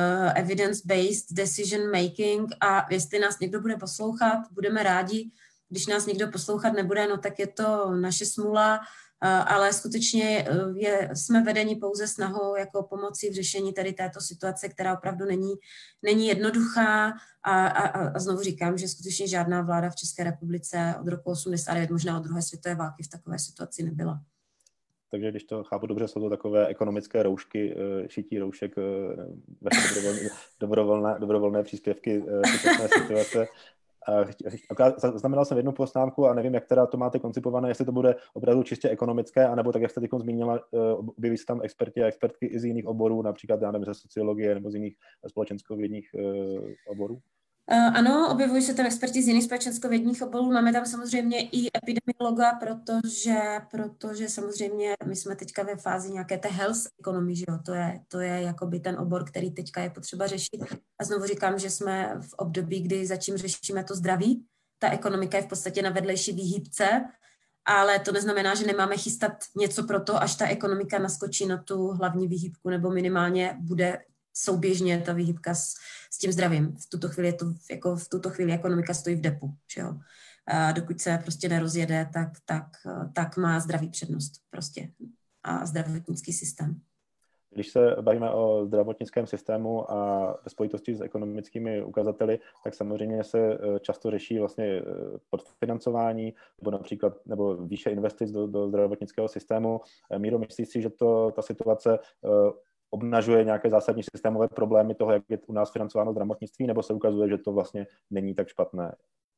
evidence-based decision making a jestli nás někdo bude poslouchat, budeme rádi. když nás nikdo poslouchat nebude, no tak je to naše smůla, ale skutečně jsme vedeni pouze snahou jako pomoci v řešení tady této situace, která opravdu není jednoduchá a znovu říkám, že skutečně žádná vláda v České republice od roku 89, možná od druhé světové války v takové situaci nebyla. Takže když to chápu dobře, jsou to takové ekonomické roušky, šití roušek, dobrovolné příspěvky současné situace. Znamenal jsem jednu poznámku a nevím, jak teda to máte koncipované, jestli to bude opravdu čistě ekonomické, anebo tak, jak jste teď zmínila, objeví se tam experti a expertky i z jiných oborů, například, já nevím, ze sociologie nebo z jiných společenskovědních oborů? Ano, objevují se tam experti z jiných společenskovědních oborů. Máme tam samozřejmě i epidemiologa, protože samozřejmě my jsme teďka ve fázi nějaké té health economy, že jo? To je jakoby ten obor, který teďka je potřeba řešit. A znovu říkám, že jsme v období, kdy začím řešíme to zdraví. Ta ekonomika je v podstatě na vedlejší výhybce, ale to neznamená, že nemáme chystat něco pro to, až ta ekonomika naskočí na tu hlavní výhybku, nebo minimálně bude souběžně ta výhybka s tím zdravím. V tuto chvíli ekonomika stojí v depu. Že jo? A dokud se prostě nerozjede, tak má zdraví přednost prostě a zdravotnický systém. Když se bavíme o zdravotnickém systému a ve spojitosti s ekonomickými ukazateli, tak samozřejmě se často řeší vlastně podfinancování nebo výše investic do zdravotnického systému. Míro, myslíš si, že ta situace obnažuje nějaké zásadní systémové problémy toho, jak je u nás financováno zdravotnictví, nebo se ukazuje, že to vlastně není tak špatné?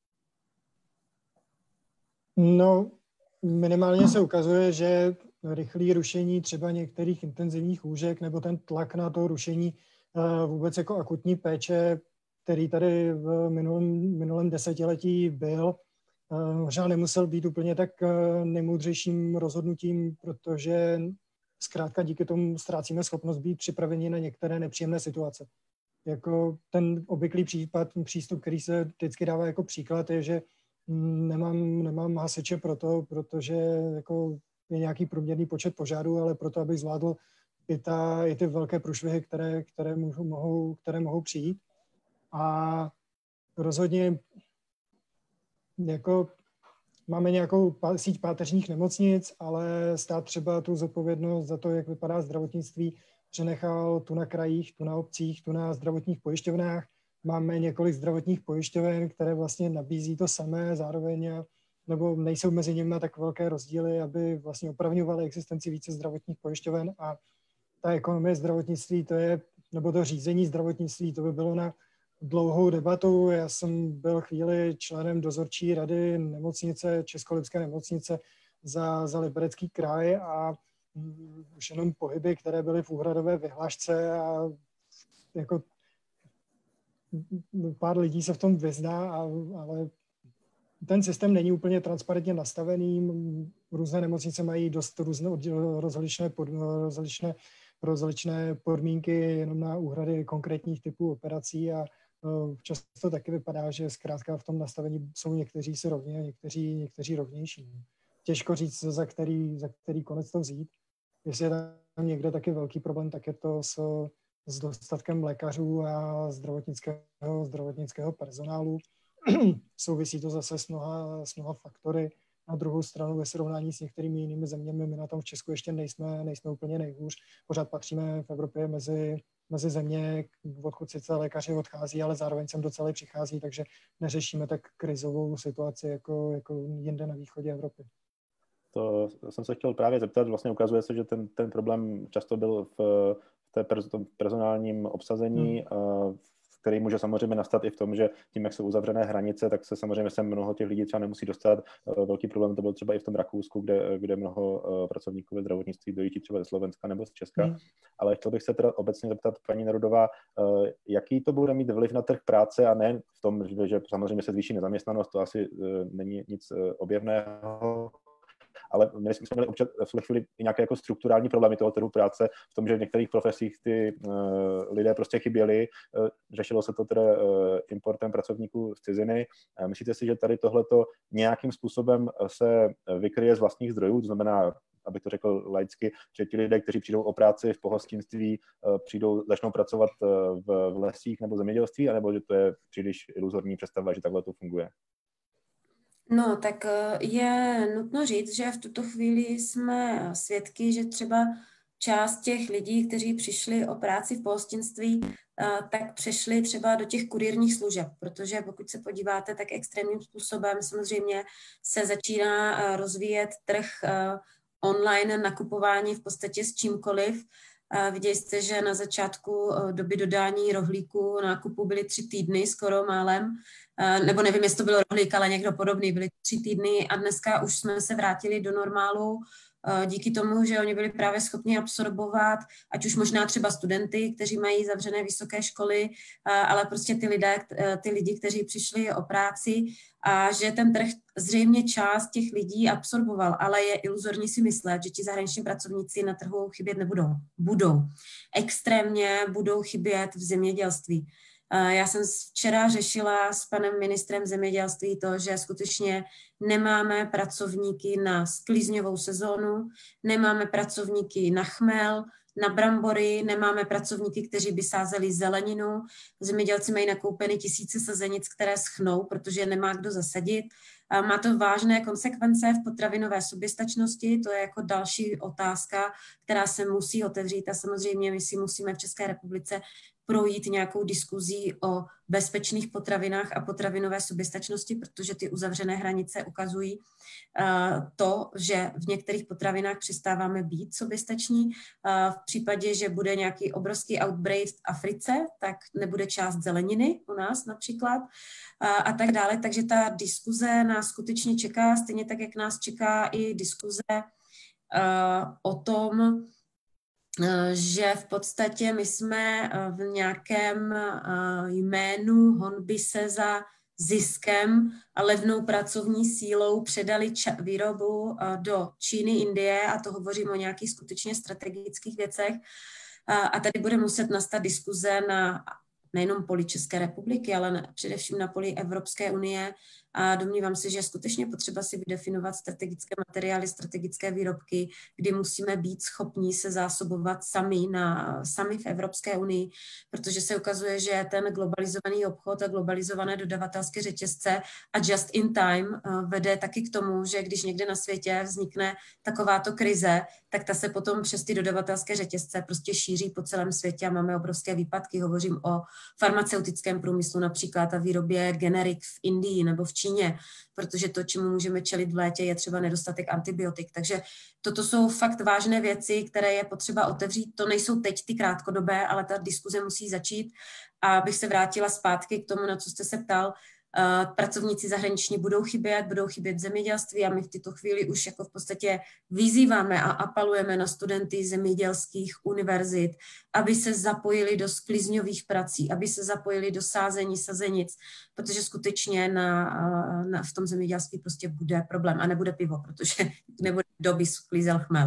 No, minimálně se ukazuje, že rychlé rušení třeba některých intenzivních lůžek nebo ten tlak na to rušení vůbec jako akutní péče, který tady v minulém desetiletí byl, možná nemusel být úplně tak nejmoudřejším rozhodnutím, protože zkrátka díky tomu ztrácíme schopnost být připraveni na některé nepříjemné situace. Jako ten obvyklý přístup, který se vždycky dává jako příklad, je, že nemám hasiče protože jako je nějaký průměrný počet požárů, ale proto, abych zvládl i ty velké průšvihy, které mohou přijít. A rozhodně jako máme nějakou síť páteřních nemocnic, ale stát třeba tu zodpovědnost za to, jak vypadá zdravotnictví, přenechal tu na krajích, tu na obcích, tu na zdravotních pojišťovnách. Máme několik zdravotních pojišťoven, které vlastně nabízí to samé zároveň, nebo nejsou mezi nimi tak velké rozdíly, aby vlastně opravňovaly existenci více zdravotních pojišťoven a ta ekonomie zdravotnictví, nebo to řízení zdravotnictví, to by bylo na dlouhou debatu. Já jsem byl chvíli členem dozorčí rady Českolipské nemocnice za Liberecký kraj a už jenom pohyby, které byly v úhradové vyhlášce a jako pár lidí se v tom vyzná, ale ten systém není úplně transparentně nastavený. Různé nemocnice mají dost různé rozličné podmínky jenom na úhrady konkrétních typů operací a často taky vypadá, že zkrátka v tom nastavení jsou někteří si rovně a někteří rovnější. Těžko říct, za který konec to vzít. Jestli je tam někde taky velký problém, tak je to s dostatkem lékařů a zdravotnického personálu. Souvisí to zase s mnoha faktory. Na druhou stranu ve srovnání s některými jinými zeměmi my na tom v Česku ještě nejsme úplně nejhůř. Pořád patříme v Evropě mezi země, odkud sice lékaři odchází, ale zároveň sem docela přichází, takže neřešíme tak krizovou situaci jako jinde na východě Evropy. To jsem se chtěl právě zeptat, vlastně ukazuje se, že ten problém často byl v tom personálním obsazení, který může samozřejmě nastat i v tom, že tím, jak jsou uzavřené hranice, tak se samozřejmě sem mnoho těch lidí třeba nemusí dostat. Velký problém to byl třeba i v tom Rakousku, kde mnoho pracovníků ve zdravotnictví dojíždí třeba ze Slovenska nebo z Česka. Ale chtěl bych se teda obecně zeptat, paní Nerudová, jaký to bude mít vliv na trh práce a nejen v tom, že samozřejmě se zvýší nezaměstnanost, to asi není nic objevného, ale my jsme měli v tuhle chvíli i nějaké jako strukturální problémy toho trhu práce v tom, že v některých profesích ty lidé prostě chyběli. Řešilo se to teda importem pracovníků z ciziny. Myslíte si, že tady tohleto nějakým způsobem se vykryje z vlastních zdrojů, to znamená, abych to řekl laicky, že ti lidé, kteří přijdou o práci v pohostinství, začnou pracovat v lesích nebo zemědělství, anebo že to je příliš iluzorní představa, že takhle to funguje? No, tak je nutno říct, že v tuto chvíli jsme svědky, že třeba část těch lidí, kteří přišli o práci v pohostinství, tak přešli třeba do těch kurýrních služeb, protože pokud se podíváte, tak extrémním způsobem samozřejmě se začíná rozvíjet trh online nakupování v podstatě s čímkoliv. Viděli jste, že na začátku doby dodání rohlíku nákupu byly 3 týdny skoro málem, nebo nevím, jestli to bylo rohlík, ale někdo podobný, byly 3 týdny a dneska už jsme se vrátili do normálu díky tomu, že oni byli právě schopni absorbovat, ať už možná třeba studenty, kteří mají zavřené vysoké školy, ale prostě ty lidi, kteří přišli o práci a že ten trh zřejmě část těch lidí absorboval, ale je iluzorní si myslet, že ti zahraniční pracovníci na trhu chybět nebudou. Budou. Extrémně budou chybět v zemědělství. Já jsem včera řešila s panem ministrem zemědělství to, že skutečně nemáme pracovníky na sklízňovou sezónu, nemáme pracovníky na chmel, na brambory, nemáme pracovníky, kteří by sázeli zeleninu. Zemědělci mají nakoupeny tisíce sazenic, které schnou, protože nemá kdo zasadit. Má to vážné konsekvence v potravinové soběstačnosti, to je jako další otázka, která se musí otevřít a samozřejmě my si musíme v České republice projít nějakou diskuzí o bezpečných potravinách a potravinové soběstačnosti, protože ty uzavřené hranice ukazují to, že v některých potravinách přestáváme být soběstační. V případě, že bude nějaký obrovský outbreak v Africe, tak nebude část zeleniny u nás například a tak dále. Takže ta diskuze nás skutečně čeká, stejně tak, jak nás čeká i diskuze o tom, že v podstatě my jsme v nějakém jménu honby se za ziskem a levnou pracovní sílou předali výrobu do Číny, Indie a to hovořím o nějakých skutečně strategických věcech. A tady bude muset nastat diskuze na nejenom poli České republiky, ale především na poli Evropské unie. A domnívám se, že je skutečně potřeba si vydefinovat strategické materiály, strategické výrobky, kdy musíme být schopní se zásobovat sami v Evropské unii, protože se ukazuje, že ten globalizovaný obchod a globalizované dodavatelské řetězce a just in time vede taky k tomu, že když někde na světě vznikne takováto krize, tak ta se potom přes ty dodavatelské řetězce prostě šíří po celém světě a máme obrovské výpadky. Hovořím o farmaceutickém průmyslu například a výrobě generik v Indii nebo v Číně, protože to, čemu můžeme čelit v létě, je třeba nedostatek antibiotik. Takže toto jsou fakt vážné věci, které je potřeba otevřít. To nejsou teď ty krátkodobé, ale ta diskuze musí začít. A abych se vrátila zpátky k tomu, na co jste se ptal, pracovníci zahraniční budou chybět v zemědělství a my v této chvíli už jako v podstatě vyzýváme a apelujeme na studenty zemědělských univerzit, aby se zapojili do sklizňových prací, aby se zapojili do sázení sazenic, protože skutečně v tom zemědělství prostě bude problém a nebude pivo, protože nebude kdo by sklízel chmel.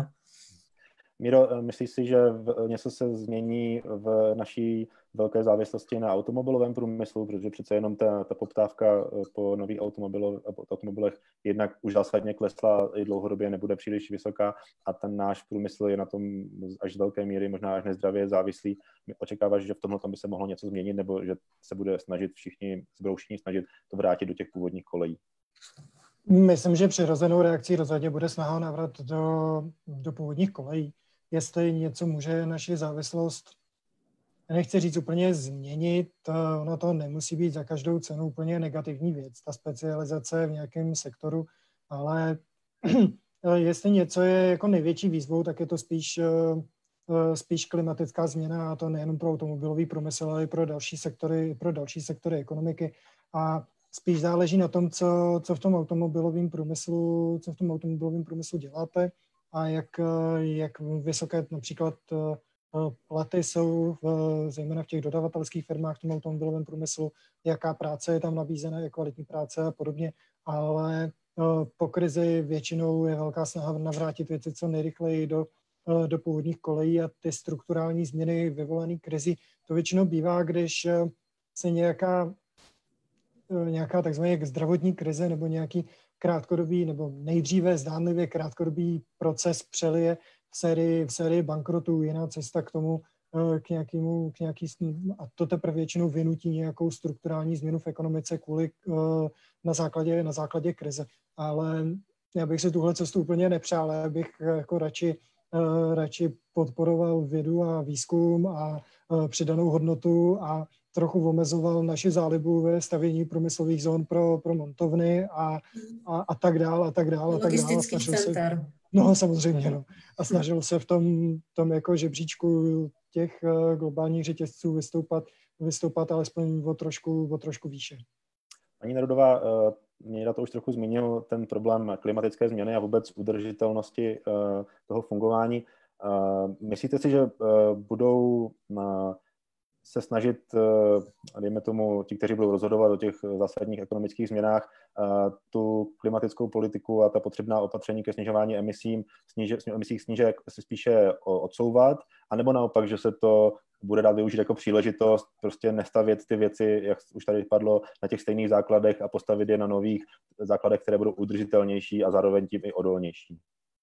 Miro, myslíš si, že něco se změní v naší velké závislosti na automobilovém průmyslu, protože přece jenom ta poptávka po nových automobilech jednak už zásadně klesla i dlouhodobě nebude příliš vysoká a ten náš průmysl je na tom až z velké míry, možná až nezdravě závislý. Očekáváš, že v tomhle by se mohlo něco změnit, nebo že se bude snažit všichni snažit to vrátit do těch původních kolejí? Myslím, že přirozenou reakcí rozhodně bude snaha návrat do původních kolejí. Jestli něco může naši závislost, nechci říct úplně změnit, ono to nemusí být za každou cenu úplně negativní věc, ta specializace v nějakém sektoru, ale jestli něco je jako největší výzvou, tak je to spíš klimatická změna a to nejenom pro automobilový průmysl, ale i pro další sektory ekonomiky a spíš záleží na tom, co v tom automobilovém průmyslu děláte a jak vysoké například platy jsou zejména v těch dodavatelských firmách v tom automobilovém průmyslu, jaká práce je tam nabízena, jak kvalitní práce a podobně, ale po krizi většinou je velká snaha navrátit věci co nejrychleji do původních kolejí a ty strukturální změny vyvolané krizi, to většinou bývá, když se nějaká takzvaná zdravotní krize nebo nějaký krátkodobý nebo nejdříve zdánlivě krátkodobý proces přelije v sérii bankrotů, jiná cesta k tomu, a to teprve většinou vynutí nějakou strukturální změnu v ekonomice kvůli na základě krize. Ale já bych si tuhle cestu úplně nepřál, já bych jako radši podporoval vědu a výzkum a přidanou hodnotu a trochu omezoval naši zálibu ve stavění průmyslových zón pro montovny a tak dál. Logistických center. No, samozřejmě, no. A snažil se v tom jako žebříčku těch globálních řetězců vystoupat alespoň o trošku výše. Paní Nerudová, Míra to už trochu zmínil, ten problém klimatické změny a vůbec udržitelnosti toho fungování. Myslíte si, že budou se snažit, dejme tomu, ti, kteří budou rozhodovat o těch zásadních ekonomických změnách, tu klimatickou politiku a ta potřebná opatření ke snižování emisí snížek se spíše odsouvat, anebo naopak, že se to bude dát využít jako příležitost prostě nestavět ty věci, jak už tady padlo, na těch stejných základech a postavit je na nových základech, které budou udržitelnější a zároveň tím i odolnější?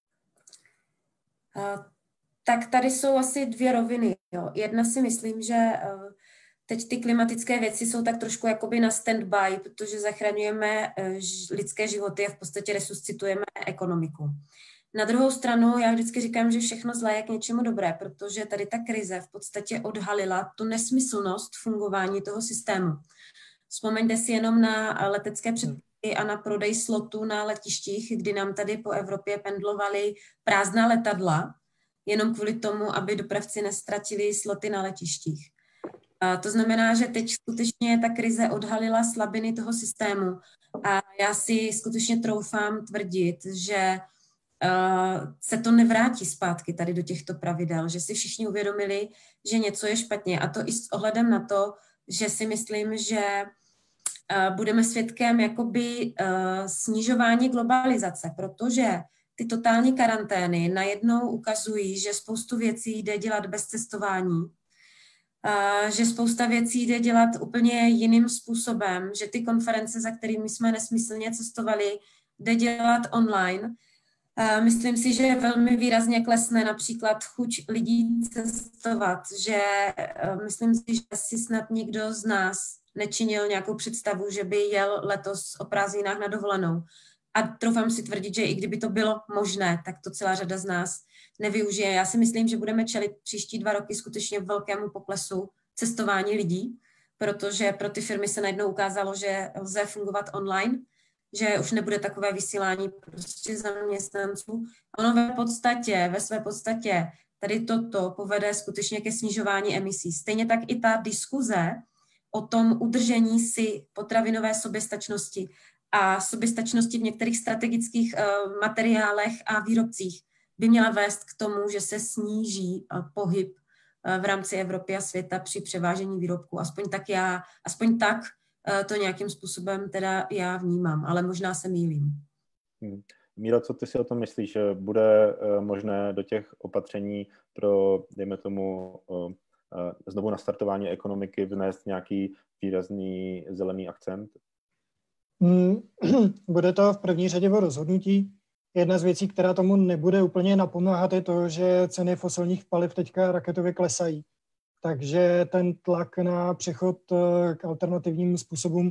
Tak tady jsou asi dvě roviny. Jo. Jedna si myslím, že teď ty klimatické věci jsou tak trošku jakoby na stand-by, protože zachraňujeme lidské životy a v podstatě resuscitujeme ekonomiku. Na druhou stranu já vždycky říkám, že všechno zlé je k něčemu dobré, protože tady ta krize v podstatě odhalila tu nesmyslnost fungování toho systému. Vzpomeňte si jenom na letecké předpisy a na prodej slotů na letištích, kdy nám tady po Evropě pendlovaly prázdná letadla, jenom kvůli tomu, aby dopravci neztratili sloty na letištích. A to znamená, že teď skutečně ta krize odhalila slabiny toho systému a já si skutečně troufám tvrdit, že se to nevrátí zpátky tady do těchto pravidel, že si všichni uvědomili, že něco je špatně. A to i s ohledem na to, že si myslím, že budeme svědkem jakoby snižování globalizace, protože ty totální karantény najednou ukazují, že spoustu věcí jde dělat bez cestování, že spousta věcí jde dělat úplně jiným způsobem, že ty konference, za kterými jsme nesmyslně cestovali, jde dělat online. Myslím si, že velmi výrazně klesne například chuť lidí cestovat, že myslím si, že si snad nikdo z nás nečinil nějakou představu, že by jel letos o prázdninách na dovolenou. A troufám si tvrdit, že i kdyby to bylo možné, tak to celá řada z nás nevyužije. Já si myslím, že budeme čelit příští 2 roky skutečně velkému poklesu cestování lidí, protože pro ty firmy se najednou ukázalo, že lze fungovat online, že už nebude takové vysílání prostě zaměstnanců. Ono ve své podstatě tady toto povede skutečně ke snižování emisí. Stejně tak i ta diskuze o tom udržení si potravinové soběstačnosti a soběstačnosti v některých strategických materiálech a výrobcích by měla vést k tomu, že se sníží pohyb v rámci Evropy a světa při převážení výrobků. Aspoň tak to nějakým způsobem teda já vnímám, ale možná se mýlím. Míro, co ty si o tom myslíš, že bude možné do těch opatření pro, dejme tomu, znovu nastartování ekonomiky vnést nějaký výrazný zelený akcent? Bude to v první řadě o rozhodnutí. Jedna z věcí, která tomu nebude úplně napomáhat, je to, že ceny fosilních paliv teďka raketově klesají. Takže ten tlak na přechod k alternativním způsobům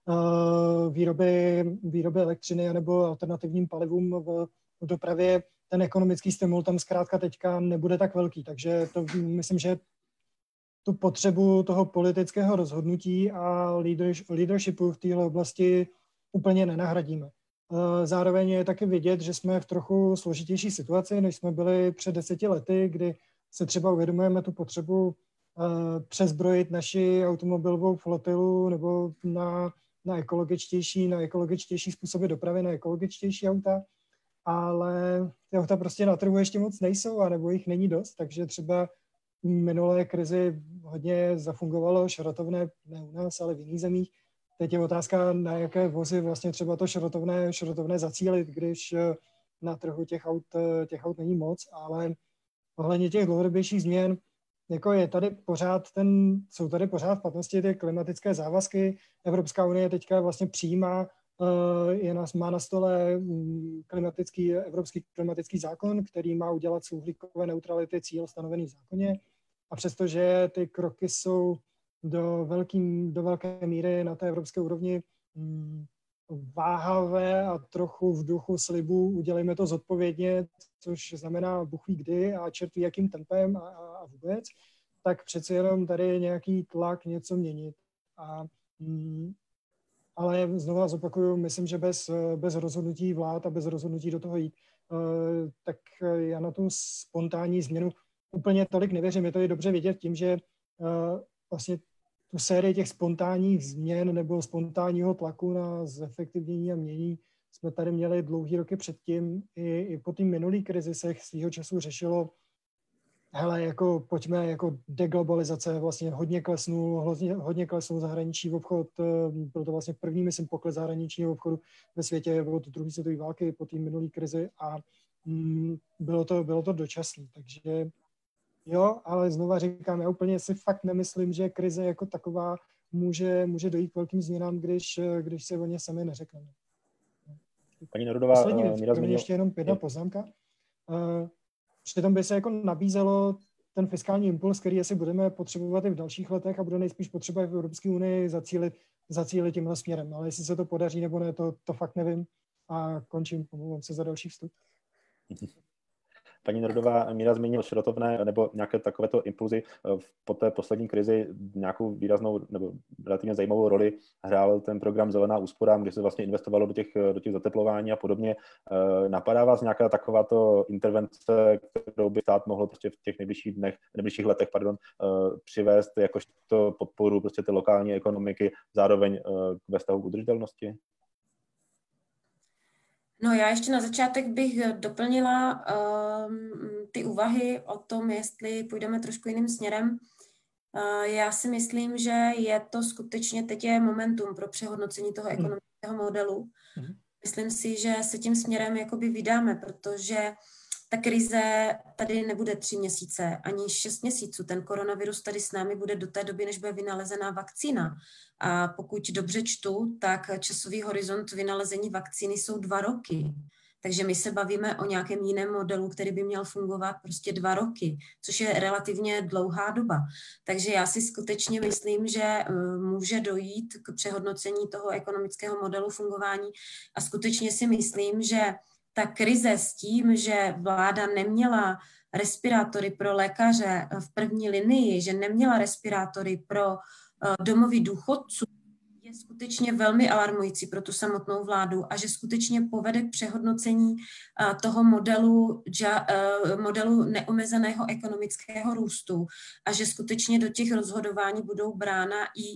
výroby elektřiny nebo alternativním palivům v dopravě, ten ekonomický stimul tam zkrátka teďka nebude tak velký. Takže to myslím, že tu potřebu toho politického rozhodnutí a leadershipu v této oblasti úplně nenahradíme. Zároveň je taky vidět, že jsme v trochu složitější situaci, než jsme byli před 10 lety, kdy se třeba uvědomujeme tu potřebu přezbrojit naši automobilovou flotilu nebo na ekologičtější způsoby dopravy, na ekologičtější auta, ale ty auta prostě na trhu ještě moc nejsou, anebo jich není dost, takže třeba v minulé krizi hodně zafungovalo šrotovné, ne u nás, ale v jiných zemích. Teď je otázka, na jaké vozy vlastně třeba to šrotovné zacílit, když na trhu těch aut není moc, ale ohledně těch dlouhodobější změn, jako jsou tady pořád v platnosti ty klimatické závazky. Evropská unie teďka vlastně přijímá, má na stole evropský klimatický zákon, který má udělat z uhlíkové neutrality cíl stanovený v zákoně. A přestože ty kroky jsou do velké míry na té evropské úrovni váhavé a trochu v duchu slibu udělejme to zodpovědně, což znamená Bůh ví kdy a čert ví jakým tempem a vůbec, tak přeci jenom tady je nějaký tlak něco měnit. Ale znovu zopakuju, myslím, že bez rozhodnutí vlád a bez rozhodnutí do toho jít, tak já na tu spontánní změnu úplně tolik nevěřím. Je to i dobře vědět tím, že vlastně tu sérii těch spontánních změn nebo spontánního tlaku na zefektivnění a mění jsme tady měli dlouhý roky předtím. I po té minulé krizi se svýho času řešilo, hele, jako pojďme, jako deglobalizace, vlastně hodně klesnul zahraniční obchod, byl to vlastně první, myslím, pokles zahraničního obchodu ve světě od druhé světové války po té minulé krizi a bylo to dočasné, takže jo, ale znova říkám, já úplně si fakt nemyslím, že krize jako taková může dojít k velkým změnám, když se o ně sami neřekneme. Paní Nerudová, poslední věc, ještě jenom jedna poznámka. Přitom by se jako nabízelo ten fiskální impuls, který asi budeme potřebovat i v dalších letech a bude nejspíš potřeba i v Evropské unii zacílit tímhle směrem. Ale jestli se to podaří nebo ne, to fakt nevím. A končím, pomluvám se za další vstup. Paní Nerudová, Míra zmínil šrotovné nebo nějaké takovéto impulzy. Po té poslední krizi nějakou výraznou nebo relativně zajímavou roli hrál ten program Zelená úsporám, kde se vlastně investovalo do těch zateplování a podobně. Napadá vás nějaká takováto intervence, kterou by stát mohlo prostě v těch nejbližších letech přivést jakožto podporu prostě té lokální ekonomiky, zároveň ve vztahu k udržitelnosti? No já ještě na začátek bych doplnila ty úvahy o tom, jestli půjdeme trošku jiným směrem. Já si myslím, že je to skutečně teď je momentum pro přehodnocení toho ekonomického modelu. Myslím si, že se tím směrem jakoby vydáme, protože ta krize tady nebude 3 měsíce, ani 6 měsíců. Ten koronavirus tady s námi bude do té doby, než bude vynalezená vakcína. A pokud dobře čtu, tak časový horizont vynalezení vakcíny jsou 2 roky. Takže my se bavíme o nějakém jiném modelu, který by měl fungovat prostě 2 roky, což je relativně dlouhá doba. Takže já si skutečně myslím, že může dojít k přehodnocení toho ekonomického modelu fungování a skutečně si myslím, že ta krize s tím, že vláda neměla respirátory pro lékaře v první linii, že neměla respirátory pro domovy důchodců, je skutečně velmi alarmující pro tu samotnou vládu a že skutečně povede k přehodnocení toho modelu neomezeného ekonomického růstu a že skutečně do těch rozhodování budou brána i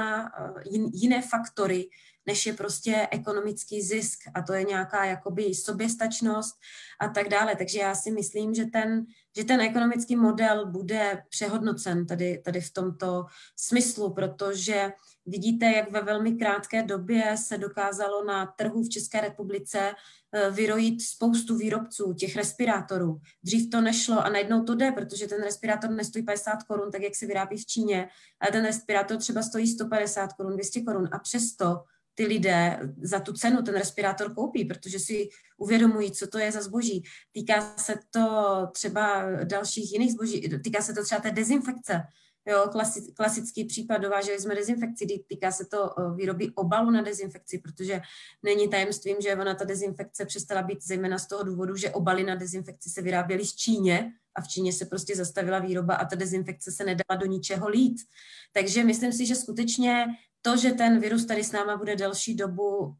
jiné faktory, než je prostě ekonomický zisk a to je nějaká jakoby soběstačnost a tak dále. Takže já si myslím, že ten ekonomický model bude přehodnocen tady v tomto smyslu, protože vidíte, jak ve velmi krátké době se dokázalo na trhu v České republice vyrojit spoustu výrobců těch respirátorů. Dřív to nešlo a najednou to jde, protože ten respirátor nestojí 50 korun, tak jak se vyrábí v Číně, ale ten respirátor třeba stojí 150 korun, 200 korun a přesto ty lidé za tu cenu ten respirátor koupí, protože si uvědomují, co to je za zboží. Týká se to třeba dalších jiných zboží, týká se to třeba té dezinfekce. Jo, klasický případ, dováželi jsme dezinfekci, týká se to výroby obalu na dezinfekci, protože není tajemstvím, že ona ta dezinfekce přestala být zejména z toho důvodu, že obaly na dezinfekci se vyráběly z Číně a v Číně se prostě zastavila výroba a ta dezinfekce se nedala do ničeho lít. Takže myslím si, že skutečně to, že ten virus tady s náma bude delší dobu,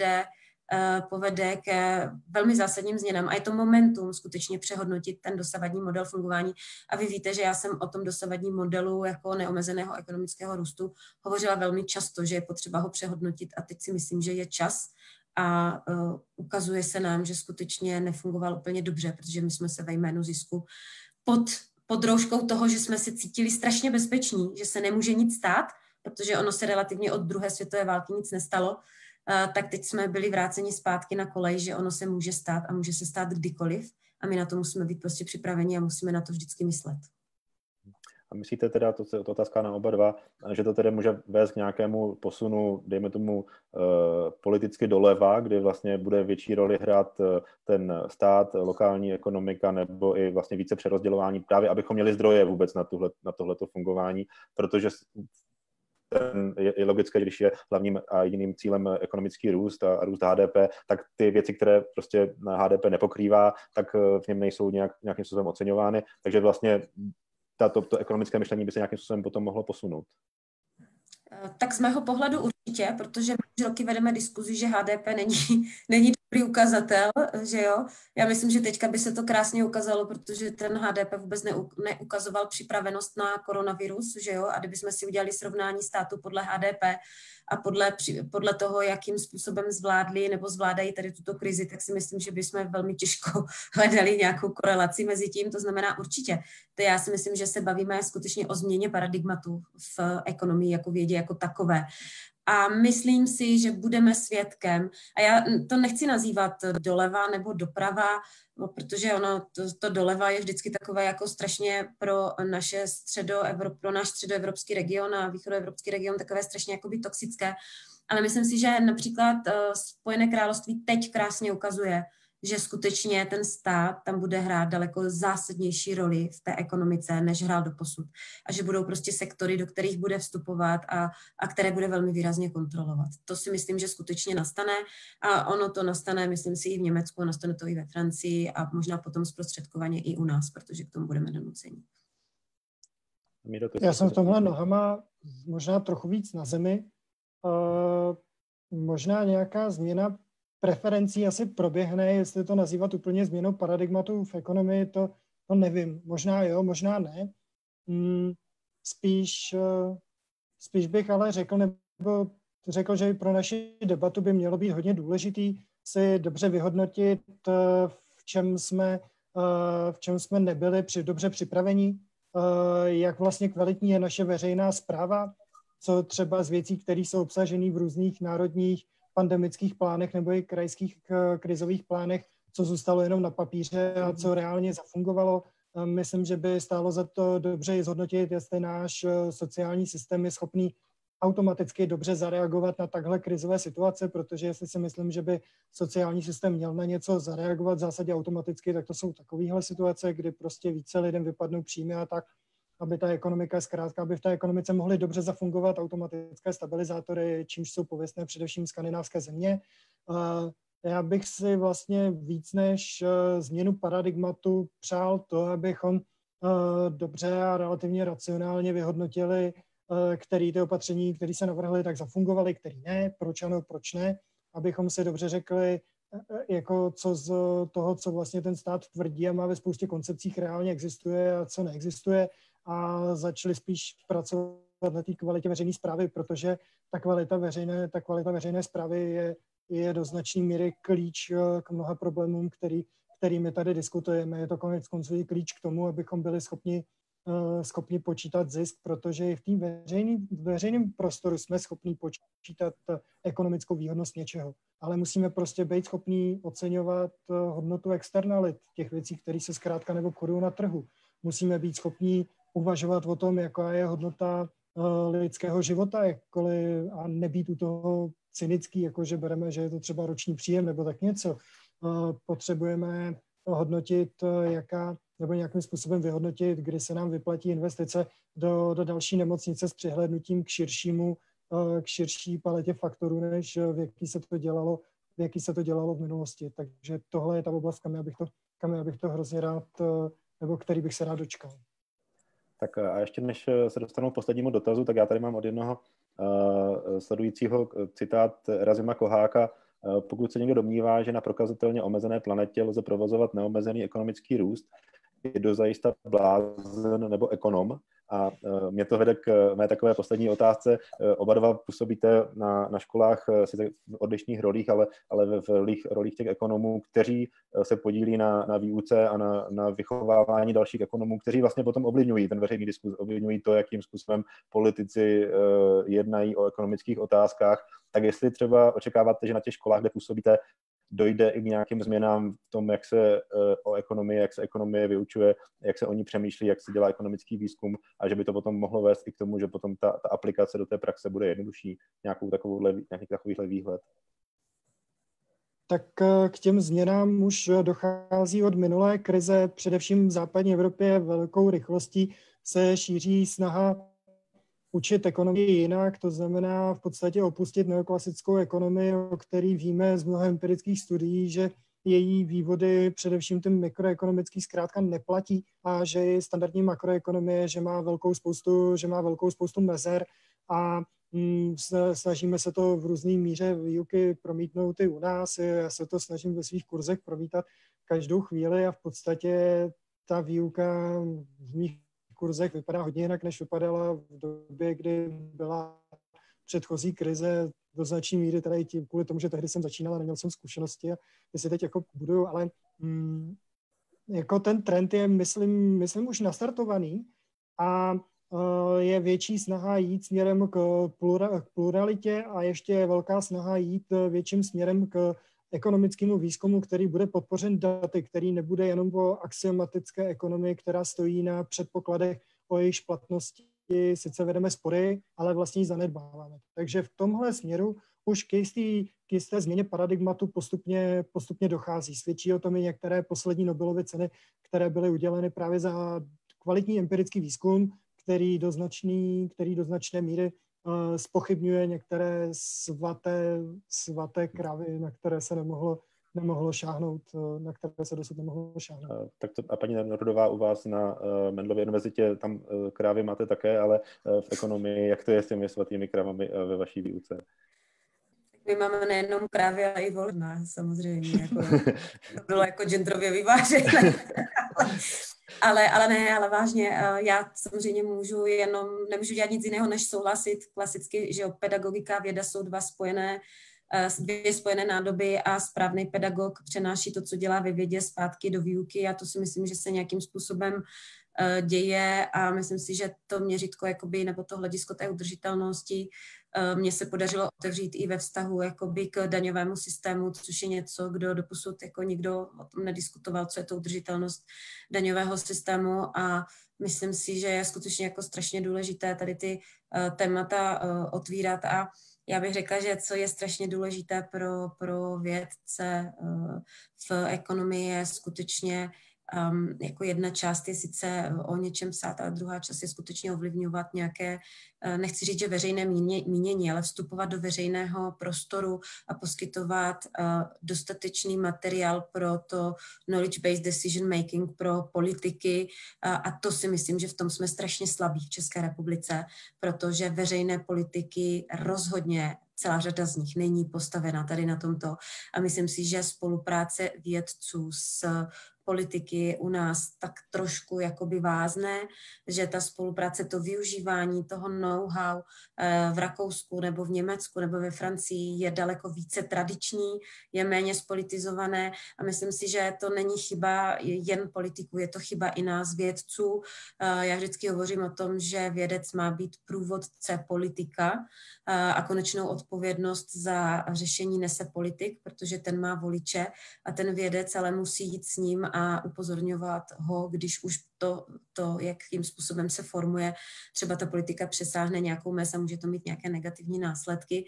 povede k velmi zásadním změnám a je to momentum skutečně přehodnotit ten dosavadní model fungování. A vy víte, že já jsem o tom dosavadním modelu jako neomezeného ekonomického růstu hovořila velmi často, že je potřeba ho přehodnotit a teď si myslím, že je čas a ukazuje se nám, že skutečně nefungoval úplně dobře, protože my jsme se ve jménu zisku pod rouškou toho, že jsme se cítili strašně bezpeční, že se nemůže nic stát, protože ono se relativně od druhé světové války nic nestalo, tak teď jsme byli vráceni zpátky na kolej, že ono se může stát a může se stát kdykoliv a my na to musíme být prostě připraveni a musíme na to vždycky myslet. A myslíte teda, to je otázka na oba dva, že to tedy může vést k nějakému posunu, dejme tomu, politicky doleva, kdy vlastně bude větší roli hrát ten stát, lokální ekonomika nebo i vlastně více přerozdělování, právě abychom měli zdroje vůbec na tohleto fungování, protože je logické, že když je hlavním a jediným cílem ekonomický růst a růst HDP, tak ty věci, které prostě na HDP nepokrývá, tak v něm nejsou nějakým způsobem oceňovány. Takže vlastně to ekonomické myšlení by se nějakým způsobem potom mohlo posunout. Tak z mého pohledu určitě, protože my roky vedeme diskuzi, že HDP není dobrý ukazatel, že jo. Já myslím, že teďka by se to krásně ukázalo, protože ten HDP vůbec neukazoval připravenost na koronavirus, že jo. A kdybychom si udělali srovnání státu podle HDP a podle toho, jakým způsobem zvládli nebo zvládají tady tuto krizi, tak si myslím, že bychom velmi těžko hledali nějakou korelaci mezi tím. To znamená určitě. To já si myslím, že se bavíme skutečně o změně paradigmatu v ekonomii jako vědě jako takové. A myslím si, že budeme svědkem, a já to nechci nazývat doleva nebo doprava, protože to doleva je vždycky takové jako strašně pro náš středoevropský region a východoevropský region takové strašně jakoby toxické. Ale myslím si, že například Spojené království teď krásně ukazuje, že skutečně ten stát tam bude hrát daleko zásadnější roli v té ekonomice, než hrál doposud. A že budou prostě sektory, do kterých bude vstupovat a které bude velmi výrazně kontrolovat. To si myslím, že skutečně nastane a ono to nastane, myslím si, i v Německu, nastane to i ve Francii a možná potom zprostředkovaně i u nás, protože k tomu budeme donuceni. Já jsem v tomhle nohama možná trochu víc na zemi. Možná nějaká změna preferencí asi proběhne, jestli to nazývat úplně změnou paradigmatu v ekonomii, to nevím. Možná jo, možná ne. Spíš bych ale řekl, že pro naši debatu by mělo být hodně důležitý si dobře vyhodnotit, v čem jsme nebyli dobře připraveni, jak vlastně kvalitní je naše veřejná správa, co třeba z věcí, které jsou obsažené v různých národních pandemických plánech nebo i krajských krizových plánech, co zůstalo jenom na papíře a co reálně zafungovalo. Myslím, že by stálo za to dobře zhodnotit, jestli náš sociální systém je schopný automaticky dobře zareagovat na takhle krizové situace, protože jestli si myslím, že by sociální systém měl na něco zareagovat v zásadě automaticky, tak to jsou takovéhle situace, kdy prostě více lidem vypadnou příjmy a tak, aby ta ekonomika, zkrátka, aby v té ekonomice mohly dobře zafungovat automatické stabilizátory, čímž jsou pověstné především skandinávské země. Já bych si vlastně víc než změnu paradigmatu přál to, abychom dobře a relativně racionálně vyhodnotili, který ty opatření, které se navrhly, tak zafungovaly, který ne, proč ano, proč ne, abychom si dobře řekli, jako co z toho, co vlastně ten stát tvrdí a má ve spoustě koncepcích reálně existuje a co neexistuje, a začali spíš pracovat na té kvalitě veřejné správy, protože ta kvalita veřejné správy je do značné míry klíč k mnoha problémům, kterými tady diskutujeme. Je to konec konců klíč k tomu, abychom byli schopni počítat zisk, protože i v té veřejném prostoru jsme schopni počítat ekonomickou výhodnost něčeho. Ale musíme prostě být schopni oceňovat hodnotu externalit, těch věcí, které se zkrátka neobchodují na trhu. Musíme být schopni uvažovat o tom, jaká je hodnota lidského života, a nebýt u toho cynický, jakože bereme, že je to třeba roční příjem nebo tak něco. Potřebujeme hodnotit, nebo nějakým způsobem vyhodnotit, kdy se nám vyplatí investice do další nemocnice s přihlédnutím k širší paletě faktorů, než v jaký se to dělalo v minulosti. Takže tohle je ta oblast, kam já bych to hrozně rád, nebo který bych se rád dočkal. Tak a ještě než se dostanu k poslednímu dotazu, tak já tady mám od jednoho sledujícího citát Erazima Koháka. Pokud se někdo domnívá, že na prokazatelně omezené planetě lze provozovat neomezený ekonomický růst, je dozajista blázen nebo ekonom. A mě to vede k mé takové poslední otázce. Oba dva působíte na školách sice v odlišných rolích, ale v rolích těch ekonomů, kteří se podílí na výuce a na vychovávání dalších ekonomů, kteří vlastně potom ovlivňují ten veřejný diskus, ovlivňují to, jakým způsobem politici jednají o ekonomických otázkách. Tak jestli třeba očekáváte, že na těch školách, kde působíte, dojde i k nějakým změnám v tom, jak se ekonomie vyučuje, jak se o ní přemýšlí, jak se dělá ekonomický výzkum a že by to potom mohlo vést i k tomu, že potom ta aplikace do té praxe bude jednodušší, nějaký takovýhle výhled. Tak k těm změnám už dochází od minulé krize, především v západní Evropě velkou rychlostí se šíří snaha učit ekonomii jinak, to znamená v podstatě opustit neoklasickou ekonomii, o který víme z mnoha empirických studií, že její vývody, především ten mikroekonomický, zkrátka neplatí a že je standardní makroekonomie, že má velkou spoustu mezer a snažíme se to v různé míře výuky promítnout i u nás. Já se to snažím ve svých kurzech promítat každou chvíli a v podstatě ta výuka v mých kurzech vypadá hodně jinak, než vypadala v době, kdy byla předchozí krize do značné míry, teda i kvůli tomu, že tehdy jsem začínala, neměl jsem zkušenosti a ty si teď jako buduju, ale jako ten trend je, myslím už nastartovaný a je větší snaha jít směrem k pluralitě a ještě je velká snaha jít větším směrem k ekonomickému výzkumu, který bude podpořen daty, který nebude jenom o axiomatické ekonomii, která stojí na předpokladech, o jejichž platnosti sice vedeme spory, ale vlastně ji zanedbáváme. Takže v tomhle směru už k jisté změně paradigmatu postupně dochází. Svědčí o tom i některé poslední Nobelovy ceny, které byly uděleny právě za kvalitní empirický výzkum, který do značné míry zpochybňuje některé svaté kravy, na které se nemohlo šáhnout, na které se dosud nemohlo šáhnout. A paní Nerudová, u vás na Mendelově univerzitě, tam krávy máte také, ale v ekonomii, jak to je s těmi svatými kravami ve vaší výuce? My máme nejenom krávy, ale i volná, samozřejmě. Jako, to bylo jako genderově vyvážené. ale vážně, já samozřejmě nemůžu dělat nic jiného, než souhlasit klasicky, že pedagogika a věda jsou dvě spojené nádoby a správný pedagog přenáší to, co dělá ve vědě, zpátky do výuky a to si myslím, že se nějakým způsobem děje a myslím si, že to měřítko jakoby, nebo to hledisko té udržitelnosti mně se podařilo otevřít i ve vztahu jakoby k daňovému systému, což je něco, kdo doposud jako nikdo o tom nediskutoval, co je to udržitelnost daňového systému a myslím si, že je skutečně jako strašně důležité tady ty témata otvírat a já bych řekla, že co je strašně důležité pro vědce v ekonomii je skutečně jako jedna část je sice o něčem psát, ale druhá část je skutečně ovlivňovat nějaké, nechci říct, že veřejné mínění, ale vstupovat do veřejného prostoru a poskytovat dostatečný materiál pro to knowledge-based decision making pro politiky a to si myslím, že v tom jsme strašně slabí v České republice, protože veřejné politiky rozhodně celá řada z nich není postavena tady na tomto a myslím si, že spolupráce vědců s politiky u nás tak trošku jakoby vázne, že ta spolupráce, to využívání toho know-how v Rakousku nebo v Německu nebo ve Francii je daleko více tradiční, je méně spolitizované a myslím si, že to není chyba jen politiků, je to chyba i nás vědců. Já vždycky hovořím o tom, že vědec má být průvodce politika a konečnou odpovědnost za řešení nese politik, protože ten má voliče a ten vědec ale musí jít s ním a upozorňovat ho, když už to jakým způsobem se formuje, třeba ta politika přesáhne nějakou mez a může to mít nějaké negativní následky.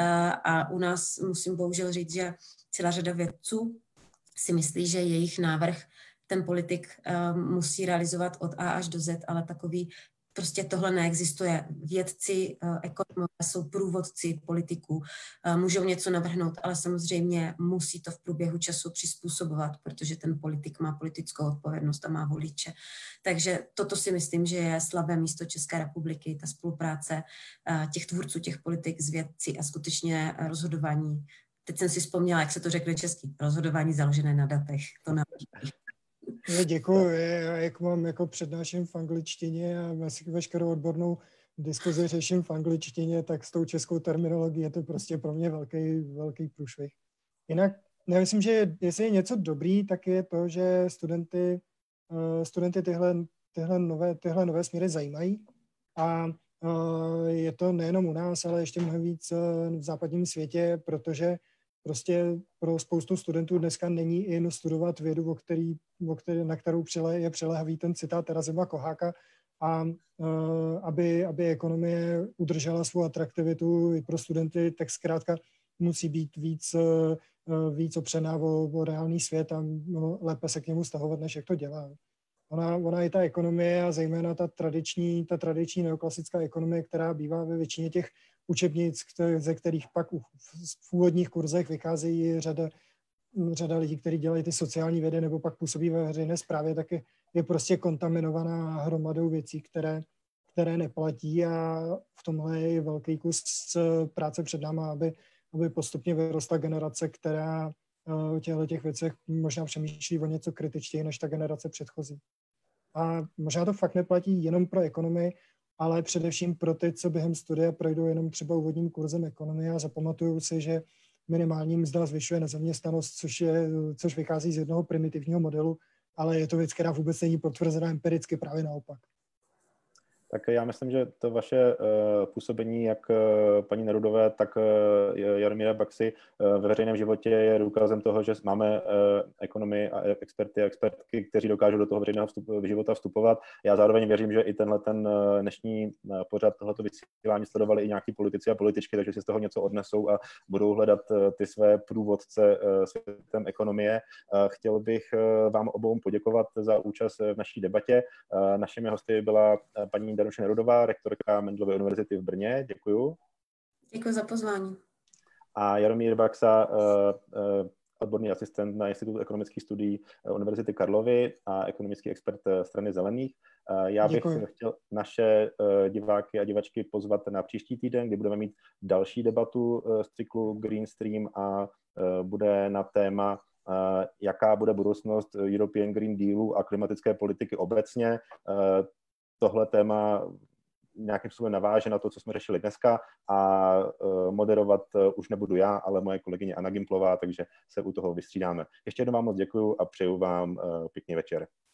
A u nás musím bohužel říct, že celá řada vědců si myslí, že jejich návrh ten politik musí realizovat od A až do Z, ale takový prostě tohle neexistuje. Vědci, ekonomové jsou průvodci politiků, můžou něco navrhnout, ale samozřejmě musí to v průběhu času přizpůsobovat, protože ten politik má politickou odpovědnost a má voliče. Takže toto si myslím, že je slabé místo České republiky, ta spolupráce těch tvůrců, těch politik s vědci a skutečně rozhodování. Teď jsem si vzpomněla, jak se to řekne česky, rozhodování založené na datech. To Děkuji. Jak mám jako přednáším v angličtině a veškerou odbornou diskuzi řeším v angličtině, tak s tou českou terminologií je to prostě pro mě velký průšvih. Jinak nemyslím, že jestli je něco dobrý, tak je to, že studenty tyhle nové směry zajímají a je to nejenom u nás, ale ještě mnohem víc v západním světě, protože prostě pro spoustu studentů dneska není jen studovat vědu, na kterou je přiléhavý ten citát Erazima Koháka, a aby ekonomie udržela svou atraktivitu i pro studenty, tak zkrátka musí být víc opřená o reálný svět a lépe se k němu stahovat, než jak to dělá. Ona i ta ekonomie a zejména ta tradiční neoklasická ekonomie, která bývá ve většině těch učebnic, ze kterých pak v úvodních kurzech vycházejí řada lidí, kteří dělají ty sociální vědy nebo pak působí ve veřejné správě, tak je prostě kontaminovaná hromadou věcí, které neplatí, a v tomhle je velký kus práce před náma, aby postupně vyrostla generace, která o těch věcech možná přemýšlí o něco kritičtěji než ta generace předchozí. A možná to fakt neplatí jenom pro ekonomii, ale především pro ty, co během studia projdou jenom třeba úvodním kurzem ekonomie a zapamatují si, že minimální mzda zvyšuje nezaměstnanost, což vychází z jednoho primitivního modelu, ale je to věc, která vůbec není potvrzená empiricky, právě naopak. Tak já myslím, že to vaše působení, jak paní Nerudové, tak Jaromíra Baxy ve veřejném životě je důkazem toho, že máme ekonomy a experty a expertky, kteří dokážou do toho veřejného života vstupovat. Já zároveň věřím, že i ten dnešní pořad tohleto vysílání sledovali i nějaký politici a političky, takže si z toho něco odnesou a budou hledat ty své průvodce světem ekonomie. Chtěl bych vám obou poděkovat za účast v naší debatě. Našimi hosty byla paní Danuše Nerudová, rektorka Mendelovy univerzity v Brně. Děkuju. Děkuji za pozvání. A Jaromír Baxa, odborný asistent na Institutu ekonomických studií Univerzity Karlovy a ekonomický expert Strany zelených. Já bych chtěl naše diváky a divačky pozvat na příští týden, kdy budeme mít další debatu z cyklu Green Stream a bude na téma, jaká bude budoucnost European Green Dealu a klimatické politiky obecně. Tohle téma nějakým způsobem naváže na to, co jsme řešili dneska, a moderovat už nebudu já, ale moje kolegyně Anna Gimplová, takže se u toho vystřídáme. Ještě jednou vám moc děkuju a přeju vám pěkný večer.